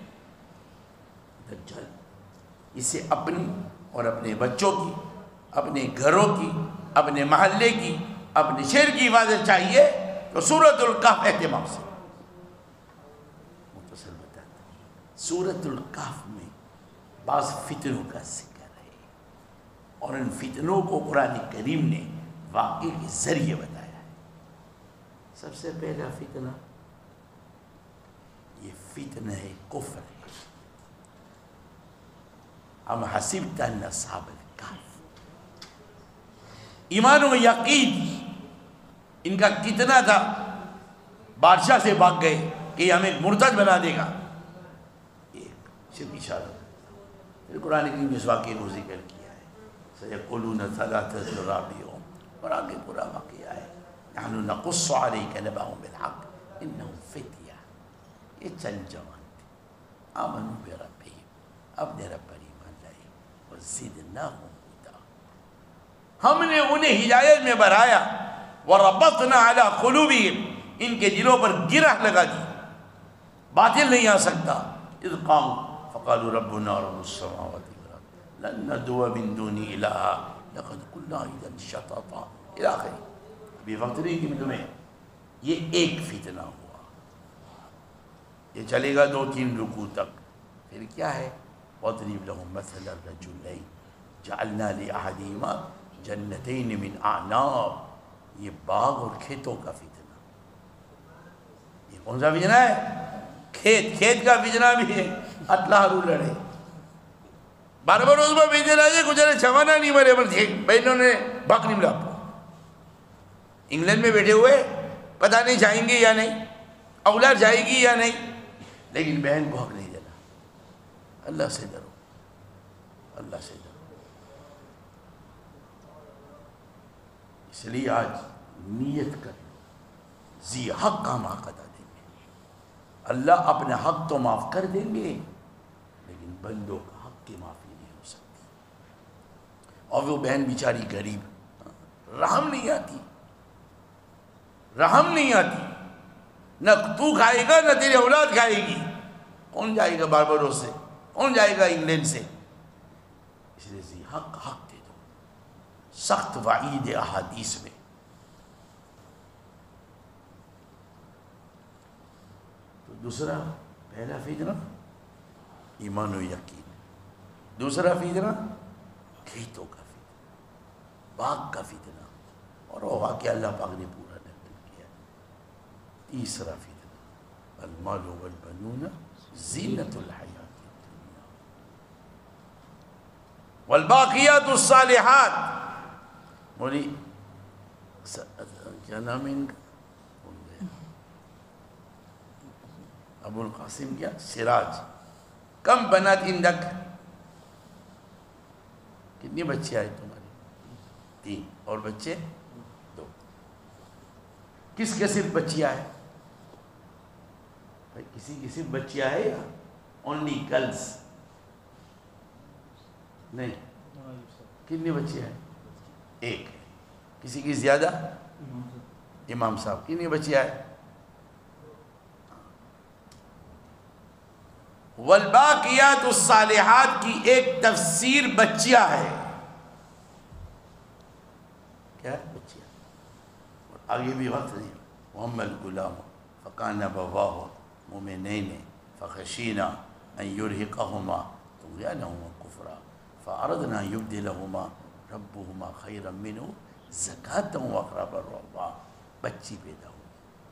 دجال اسے اپنی اور اپنے بچوں کی، اپنے گھروں کی، اپنے محلے کی، اپنے شہر کی حفاظت چاہیے تو سورۃ الکہف اہتمام سے مختصر بتاتا ہوں۔ سورۃ الکہف میں بعض فتنوں کا ذکر ہے، اور ان فتنوں کو قرآن کریم نے واقعے کے ذریعے بتایا ہے۔ سب سے پہلا فتنہ یہ فتنہ کفر ہے۔ ام حسبت ان اصحاب الکہف، ایمان و یقین ان کا کتنا تھا، بادشاہ سے بھاگ گئے کہ یہ ہمیں مرتد بنا دے گا، ایک صرف اشارہ۔ پھر قرآن کریم میں اس واقعے کو ذکر کیا ہے، سَيَقُولُونَ ثَلَاثَةٌ رَابِعُهُمْ، اور آگے پورا واقعہ ہے، نَحْنُ نَقُصُّ عَلَيْكَ نَبَأَهُم بِالْحَقِّ إِنَّهُمْ فِتْيَةٌ، یہ چند جوان تھے، آمنوا بربهم، اپنے رب پر ایمان لائے، وَزِدْنَاهُمْ هُدًى، ہم نے انہیں ہدایت میں بڑھایا، وَرَبَطْنَا عَلَى قُلُوبِهِمْ، ان کے دلوں پر گرہ لگا دی، باطل نہیں آ سکتا، اِذْ قَامُوا فَقَالُوا رَبُّنَا رَبُّ السَّمَاوَاتِ وَالْأَرْضِ لَن نَّدْعُوَ مِن دُونِهِ إِلَٰهًا لَقَدْ قُلْنَا إِذًا شَطَطًا، الی آخر۔ ابھی وقت نہیں کہ میں تمہیں، یہ ایک فتنہ ہوا، یہ چلے گا دو تین رکوع تک، پھر کیا ہے، وَاضْرِبْ لَهُم مَثَلَ الرَّجُلَيْنِ جَعَلْنَا لِأَحَدِهِمَا جَنَّتَيْنِ مِنْ أَعْنَابٍ، یہ باغ اور کھیتوں کا فتنہ، یہ کون سا فتنہ ہے؟ کھیت، کھیت کا فتنہ بھی ہے، اطلاع رو لڑے، بار بار اس میں بیجے راجے گزرے چھوانا نہیں مرے پر تھے، بہنوں نے بھاگ نہیں ملا، انگلینڈ میں بیٹھے ہوئے پتہ نہیں جائیں گے یا نہیں، اولاد جائے گی یا نہیں، لیکن بہن کو حق نہیں دینا۔ اللہ سے ڈرو، اللہ سے ڈرو۔ اس لیے آج نیت کر لو، ذی حق کا حق ادا دیں گے، اللہ اپنا حق تو معاف کر دیں گے، لیکن بندوں کا حق کی معافی نہیں ہو سکتی۔ اور وہ بہن بیچاری غریب، رحم نہیں آتی، رحم نہیں آتی، نہ تو کھائے گا نہ تیری اولاد کھائے گی، کون جائے گا بارباڈوس سے، کون جائے گا انگلینڈ سے؟ اس لیے ذی حق حق دے دو، سخت وعید احادیث میں۔ تو دوسرا، پہلا فتنہ ایمان و یقین، دوسرا فتنہ کھیتوں کا فتنہ، باغ کا فتنہ، اور وہ واقعہ اللہ پاک نے پورا نقل کیا۔ تیسرا فتنہ المال والبنون زینت الحیات الدنیا والباقیات الصالحات، مولی کیا نام ہے ان کا، ابو القاسم کیا، سراج، کم بنات اندک، کتنی بچے آئے تمہاری؟ تین، اور بچے دو، کس کے صرف بچیاں ہیں؟ بھائی کسی کی صرف بچیاں ہے یا اونلی گرلز؟ نہیں، کتنی بچیاں ہیں؟ ایک ہے، کسی کی زیادہ؟ امام صاحب، کتنی بچیاں ہیں؟ والباقیات الصالحات کی ایک تفسیر بچیاں ہے، کیا ہے بچیاں؟ اور آگے بھی وقت نہیں، محمد غلام فکان ابواہ مؤمنین فخشینا ان یرہقہما طغیانا وکفرا فاردنا یبدلہما ربہما خیرا منہ زکاة واقرب الرحمٰ، بچی پیدا ہوئی،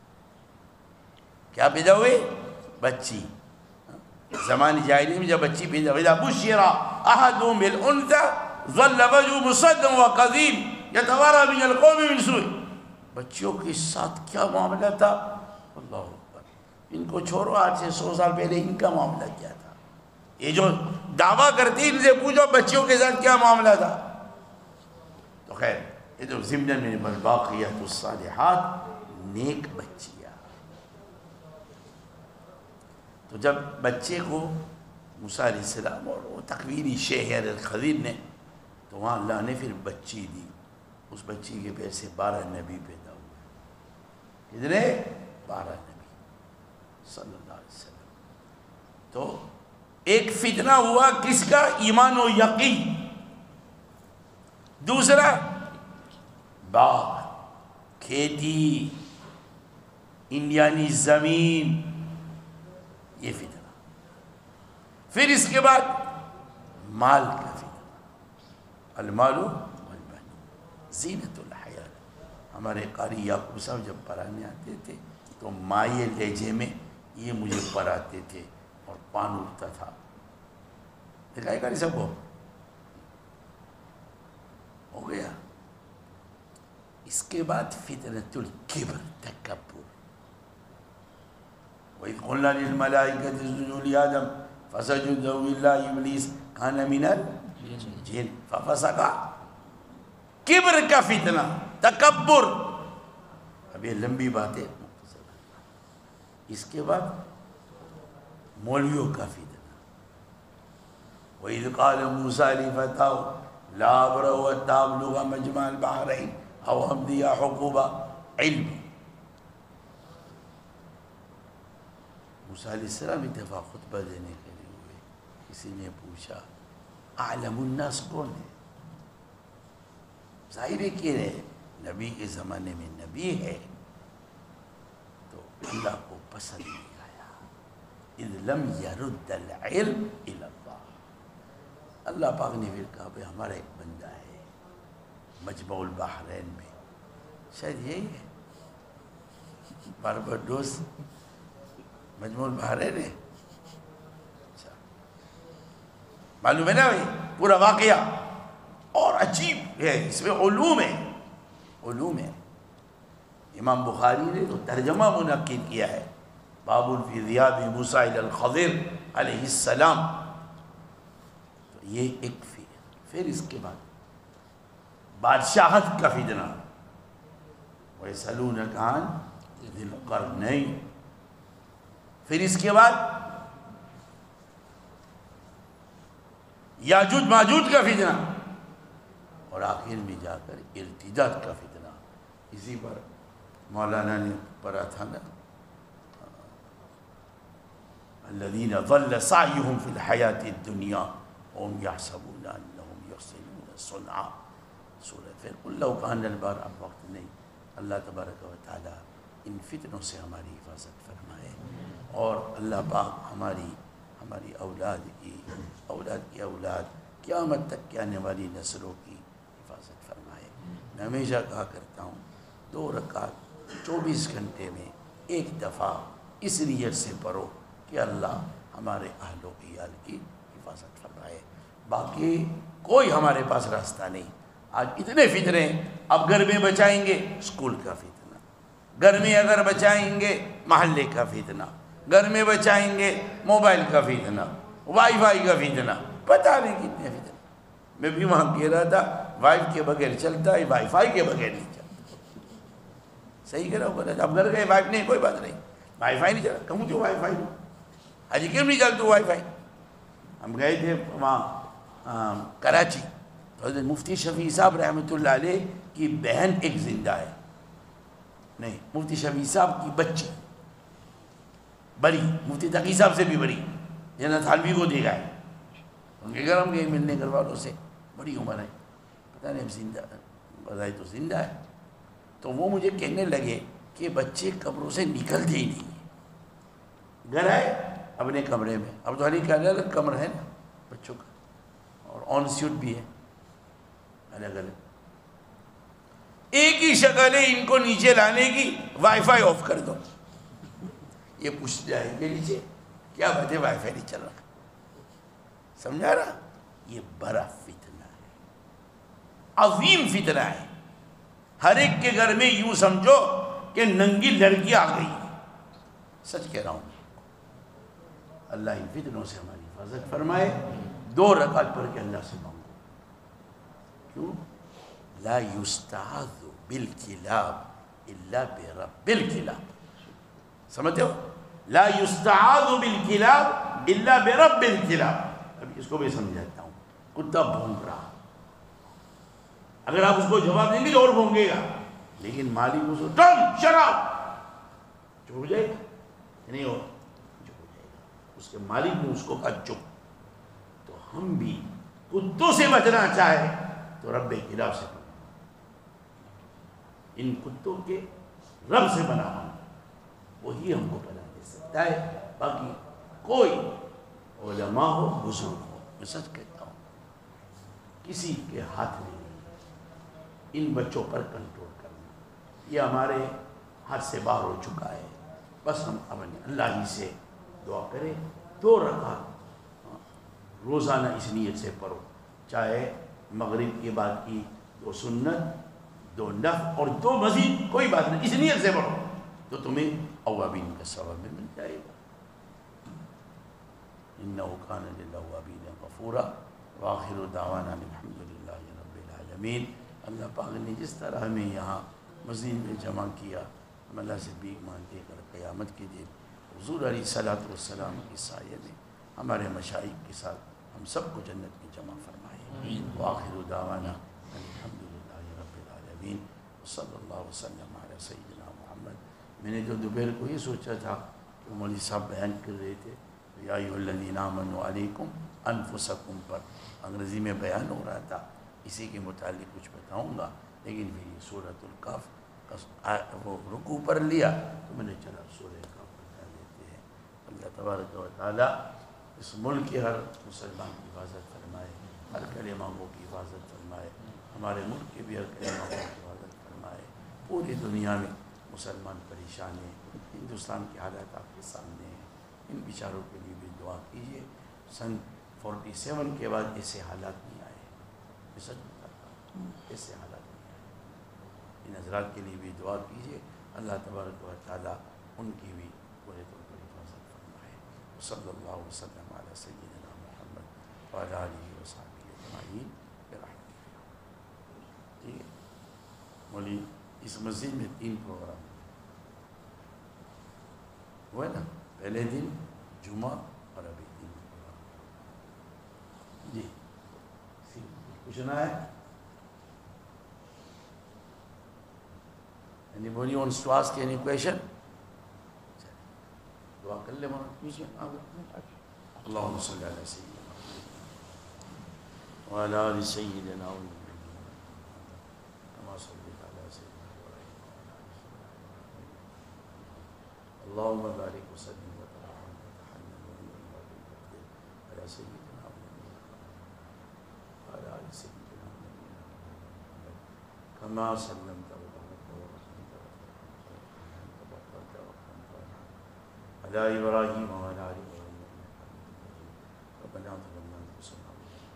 کیا پیدا ہوئی؟ بچی۔ زمان جاہلی میں جب بچی پیدا ہوئی، اذا بشر احدهم بالانثى ظل وجهه مسودا وكظيما يتوارى من القوم من سوء، بچیوں کے ساتھ کیا معاملہ تھا، اللہ اکبر، ان کو چھوڑو، آج سے سو سال پہلے ان کا معاملہ کیا تھا، یہ جو دعویٰ کرتی ان سے پوچھو بچیوں کے ساتھ کیا معاملہ تھا۔ تو خیر، یہ تو ضمن میں والباقیات الصالحات، نیک بچیاں۔ تو جب بچے کو موسیٰ علیہ السلام اور وہ تکوینی شہر الخضر نے، تو وہاں اللہ نے پھر بچی دی، اس بچی کے پیر سے بارہ نبی پیدا ہوئے، کتنے؟ بارہ نبی صلی اللہ علیہ وسلم۔ تو ایک فتنہ ہوا کس کا؟ ایمان و یقین۔ دوسرا باغ، کھیتی، انڈیانی زمین، یہ فتنہ۔ پھر اس کے بعد مال کا فتنہ، المال والبنون زینت الحیات۔ ہمارے قاری یعقوب صاحب جب پڑھانے آتے تھے تو مائع لہجے میں یہ مجھے پڑھاتے تھے اور پان اٹھتا تھا، دکھائے گا نہیں سب کو، ہو گیا۔ اس کے بعد فتنۃ الکبر، تکبر. وَإِذْ قُلْنَا لِلْمَلَائِكَةِ اسْجُدُوا لِآدَمَ فَسَجَدُوا إِلَّا إِبْلِيسَ كَانَ مِنَ الْجِنِّ فَفَسَقَ. کبر کا فتنہ، تکبر. اب یہ لمبی بات ہے. اس کے بعد مولویوں کا فتنہ. وَإِذْ قَالَ مُوسَىٰ لِفَتَاهُ لَا أَبْرَحُ حَتَّىٰ أَبْلُغَ مَجْمَعَ الْبَحْرَيْنِ أَوْ أَمْضِيَ حُقُبَ علم. موسیٰ علیہ السلام ایک دفعہ خطبہ دینے کے لیے ہوئے. کسی نے پوچھا اعلم الناس کون ہے؟ ظاہر ہے کہ نبی کے زمانے میں نبی ہے، تو اللہ کو پسند نہیں آیا. اذ لم يرد العلم الى اللہ. اللہ پاک نے پھر کہا بھائی ہمارا ایک بندہ ہے مجمع البحرین میں، شاید یہی ہے بارباڈوس مجمع البحرین ہے. معلوم ہے نا بھائی پورا واقعہ. اور عجیب ہے اس میں علوم ہے، علوم ہے. امام بخاری نے تو ترجمہ منعقد کیا ہے، باب فی ذیاب موسیٰ الی الخضر علیہ السلام. تو یہ ایک فی. پھر اس کے بعد بادشاہت کا فتنہ. وَيَسْأَلُونَكَ عَنْ ذِي الْقَرْنَيْنِ. پھر اس کے بعد یاجوج ماجوج کا فتنہ، اور آخر میں جا کر ارتداد کا فتنہ. اسی پر مولانا نے پڑھا تھا نا الذین ضل سعیہم فی الحیاۃ الدنیا وهم یحسبون انہم یحسنون صنعا. سورہ پھر قل لو کان البار. اب وقت نہیں. اللہ تبارک و تعالی ان فتنوں سے ہماری حفاظت فرمائے، اور اللہ پاک ہماری ہماری اولاد کی اولاد کی اولاد قیامت تک کے آنے والی نسلوں کی حفاظت فرمائے. میں ہمیشہ کہا کرتا ہوں دو رکعت چوبیس گھنٹے میں ایک دفعہ اس نیت سے پڑھو کہ اللہ ہمارے اہل و عیال کی حفاظت فرمائے. باقی کوئی ہمارے پاس راستہ نہیں. آج اتنے فتنے. اب گھر میں بچائیں گے اسکول کا فتنہ، گھر میں اگر بچائیں گے محلے کا فتنہ، گھر میں بچائیں گے موبائل کا فتنہ، وائی فائی کا فتنہ، پتہ نہیں کتنے فتنہ. میں بھی وہاں کہہ رہا تھا وائی کے بغیر چلتا ہے، وائی فائی کے بغیر نہیں چلتا. صحیح کہہ رہا ہوں بتا. اب گھر گئے وائی نہیں، کوئی بات نہیں، وائی فائی نہیں چلا. کہوں جو وائی فائی حجی کیوں نہیں چلتا وائی فائی. ہم گئے تھے وہاں کراچی، حضرت مفتی شفیع صاحب رحمۃ اللہ علیہ کی بہن ایک زندہ ہے. نہیں، مفتی شفیع صاحب کی بچی بڑی، مفتی تقی صاحب سے بھی بڑی، جنت حلوی کو دیکھا ہے. ان کے گھر ہم گئے ملنے گھر والوں سے. بڑی عمر ہے، پتہ نہیں زندہ بتائی تو زندہ ہے. تو وہ مجھے کہنے لگے کہ بچے قبروں سے نکلتے ہی نہیں. گھر آئے اپنے کمرے میں. اب تو ہر ایک الگ کمرہ ہے نا بچوں کا، اور آن سیٹ بھی ہے الگ الگ. ایک ہی شکل ہے ان کو نیچے لانے کی، وائی فائی آف کر دو. یہ پوچھ جائے گے نیچے کیا بات ہے، وائی فائی نہیں چل رہا. سمجھا رہا؟ یہ بڑا فتنہ ہے، عظیم فتنہ ہے. ہر ایک کے گھر میں یوں سمجھو کہ ننگی لڑکی آ گئی. سچ کہہ رہا ہوں. اللہ ان فتنوں سے ہماری حفاظت فرمائے. دو رکعت پڑھ کے اللہ سے مانگو. کیوں؟ لا یستعاذ بالکلاب الا برب الکلاب. سمجھتے ہو؟ لا یستعاذ بالکلاب الا برب الکلاب. اب اس کو بھی سمجھاتا ہوں. کتا بھونک رہا، اگر آپ اس کو جواب دیں گے تو اور بھونکے گا، لیکن مالک اس کو ڈن شراب چپ ہو جائے گا. نہیں ہو چپ ہو جائے گا. اس کے مالک نے اس کو کہا چپ. تو ہم بھی کتوں سے بچنا چاہے تو رب کلاب سے بنا. ان کتوں کے رب سے بنا ہم، وہی ہم کو بنا دے سکتا ہے. باقی کوئی علماء ہو بزرگ ہو، میں سچ کہتا ہوں کسی کے ہاتھ میں نہیں ان بچوں پر کنٹرول کرنا. یہ ہمارے ہاتھ سے باہر ہو چکا ہے. بس ہم اپنے اللہ ہی سے دعا کریں. دو رکعت روزانہ اس نیت سے پڑھو، چاہے مغرب کے بعد کی دو سنت دو نفع اور دو مزید کوئی بات نہیں، اس نیت سے پڑھو تو تمہیں اوابین کا ثواب میں مل جائے گا. انہ کان للاوابین غفورا وآخر دعوانا الحمد للہ رب العالمین. اللہ پاک نے جس طرح ہمیں یہاں مسجد میں جمع کیا، ہم اللہ سے بھیک مانگتے کر قیامت کے دن حضور علیہ صلاۃ والسلام کی سایہ میں ہمارے مشائخ کے ساتھ ہم سب کو جنت میں جمع فرمائے. وآخر دعوانا الحمد للہ رب العالمین. صلی اللہ وسلم علی سیدنا محمد. میں نے جو دوپہر کو یہ سوچا تھا کہ مولوی صاحب بیان کر رہے تھے یا ایھا الذین آمنوا علیکم انفسکم پر انگریزی میں بیان ہو رہا تھا، اسی کے متعلق کچھ بتاؤں گا، لیکن پھر یہ سورۃ الکہف کا وہ رکوع پر لیا تو میں نے چلا سورہ کہف بتا دیتے ہیں. اللہ تبارک و تعالیٰ اس ملک کے ہر مسلمان کی حفاظت فرمائے، ہر کلمہ گو کی حفاظت فرمائے، ہمارے ملک کے بھی ہر کلمہ گو کی حفاظت فرمائے. پوری دنیا میں مسلمان پریشان ہیں، ہندوستان کے حالات آپ کے سامنے ہیں، ان بیچاروں کے لیے بھی دعا کیجیے. سن فورٹی سیون کے بعد ایسے حالات نہیں آئے، میں سچ بتاتا ہوں ایسے حالات نہیں آئے. ان حضرات کے لیے بھی دعا کیجیے، اللہ تبارک و تعالیٰ ان کی بھی پورے طور پر حفاظت فرمائے. صلی اللہ وسلم علی سیدنا محمد وعلی آلہ وصحبہ اجمعین برحمتہ. ٹھیک ہے مولی، اس مسجد میں تین پروگرام ہوئے نا، پہلے دن جمعہ اور ابھی تین پروگرام. جی پوچھنا ہے؟ Anybody wants to ask any question? دعا کر لے مولانا پیچھے. اللہم صلی علی سیدنا وعلی آل سیدنا کما صلیت علی سیدنا اللہم بارک وسلم وترحم وتحنن علی سیدنا وعلی آل سیدنا کما سلمت علی ابراہیم وعلی آل ابراہیم ربنا ظلمنا انفسنا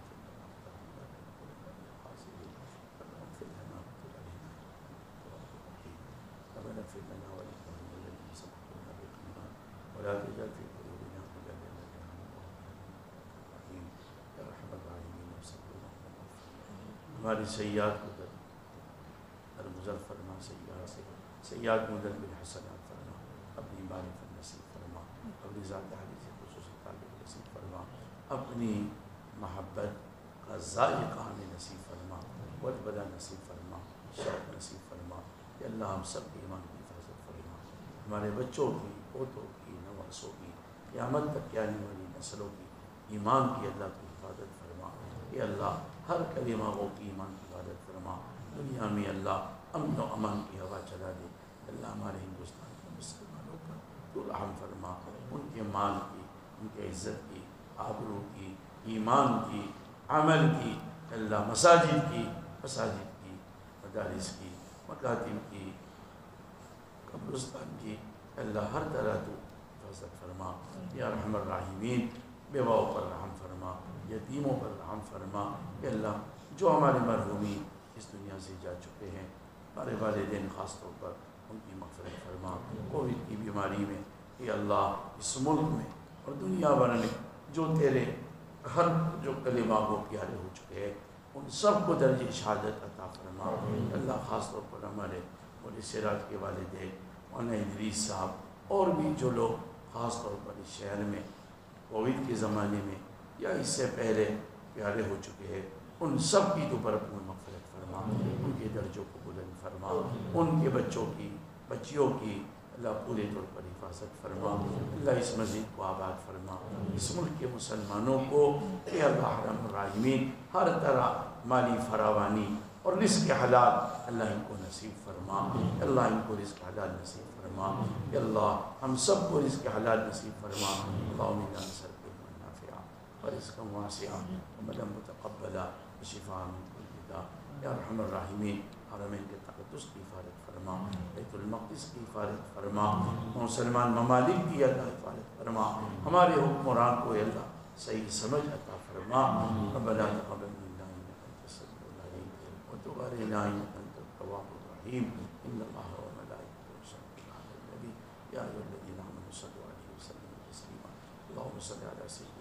ربنا اغفر لنا ولإخواننا الذين سبقونا بالإيمان ولا تجعل في قلوبنا غلا للذين آمنوا يا أرحم الراحمين وصل اللهم ہماری سیئات کو درگزر فرما، سیئات سے سیئات مدد بالحسنات فرما، اپنی معرفت نصیب فرما، اپنی ذات حالی سے خصوصی تعلق نصیب فرما، اپنی محبت کا ذائقہ ہمیں نصیب فرما، ولبلا نصیب فرما، شوق نصیب فرما. یا اللہ ہم سب کے ایمان کی حفاظت فرما، ہمارے بچوں کی، پوتوں کی، نواسوں کی، قیامت تک کی آنے والی نسلوں کی ایمان کی اللہ کی حفاظت فرما. یا اللہ ہر کلمہ وہ کی ایمان کی حفاظت فرما. دنیا میں اللہ امن و امان کی ہوا چلا دے. اللہ ہمارے ہندوستان کے مسلمانوں پر تو رحم فرما، ان کے مال کی، ان کے عزت کی، آبرو کی، ایمان کی، عمل کی، اللہ مساجد کی، مساجد کی، مدارس کی، مکاتب کی، قبرستان کی، اللہ ہر طرح تو حفاظت فرما. یا ارحم الراحمین بیواؤں پر رحم فرما، یتیموں پر رحم فرما. یا اللہ جو ہمارے مرحومین اس دنیا سے جا چکے ہیں، ہمارے والدین خاص طور پر ان کی مغفرت فرما. کووڈ کی بیماری میں یا اللہ اس ملک میں اور دنیا بھر میں جو تیرے ہر جو کلمہ وہ پیارے ہو چکے ہیں ان سب کو درجہ شہادت عطا فرما. اللہ خاص طور پر ہمارے مولوی سراج کے والدین مولانا ادریس صاحب اور بھی جو لوگ خاص طور پر اس شہر میں کووڈ کے زمانے میں یا اس سے پہلے پیارے ہو چکے ہیں، ان سب کی تو بھرپور مغفرت فرما، ان کے درجوں کو بلند فرما، ان کے بچوں کی، بچیوں کی اللہ پورے طور پر حفاظت فرما. اللہ اس مسجد کو آباد فرما، اس ملک کے مسلمانوں کو اے اللہ رحم الراحمین ہر طرح مالی فراوانی اور رزق حلال اللہ ان کو نصیب فرما. اللہ ان کو رزق حلال نصیب فرما. یا اللہ ہم سب کو رزق حلال نصیب فرما. اللہم انا نسألک علما نافعا ورزقا واسعا وعملا متقبلا وشفاء من کل داء. یا ارحم الراحمین حرمین کے تقدس کی حفاظت فرما، بیت المقدس کی حفاظت فرما، مسلمان ممالک کی اللہ حفاظت فرما. ہمارے حکمران کو اللہ صحیح سمجھ عطا فرما. ربنا تقبل منا انک انت السمیع العلیم وتب علینا انک انت التواب الرحیم ان اللہ و ملائکتہ یصلون علی النبی یا ایھا الذین آمنوا صلوا علیہ وسلموا تسلیما اللهم صل علی سیدنا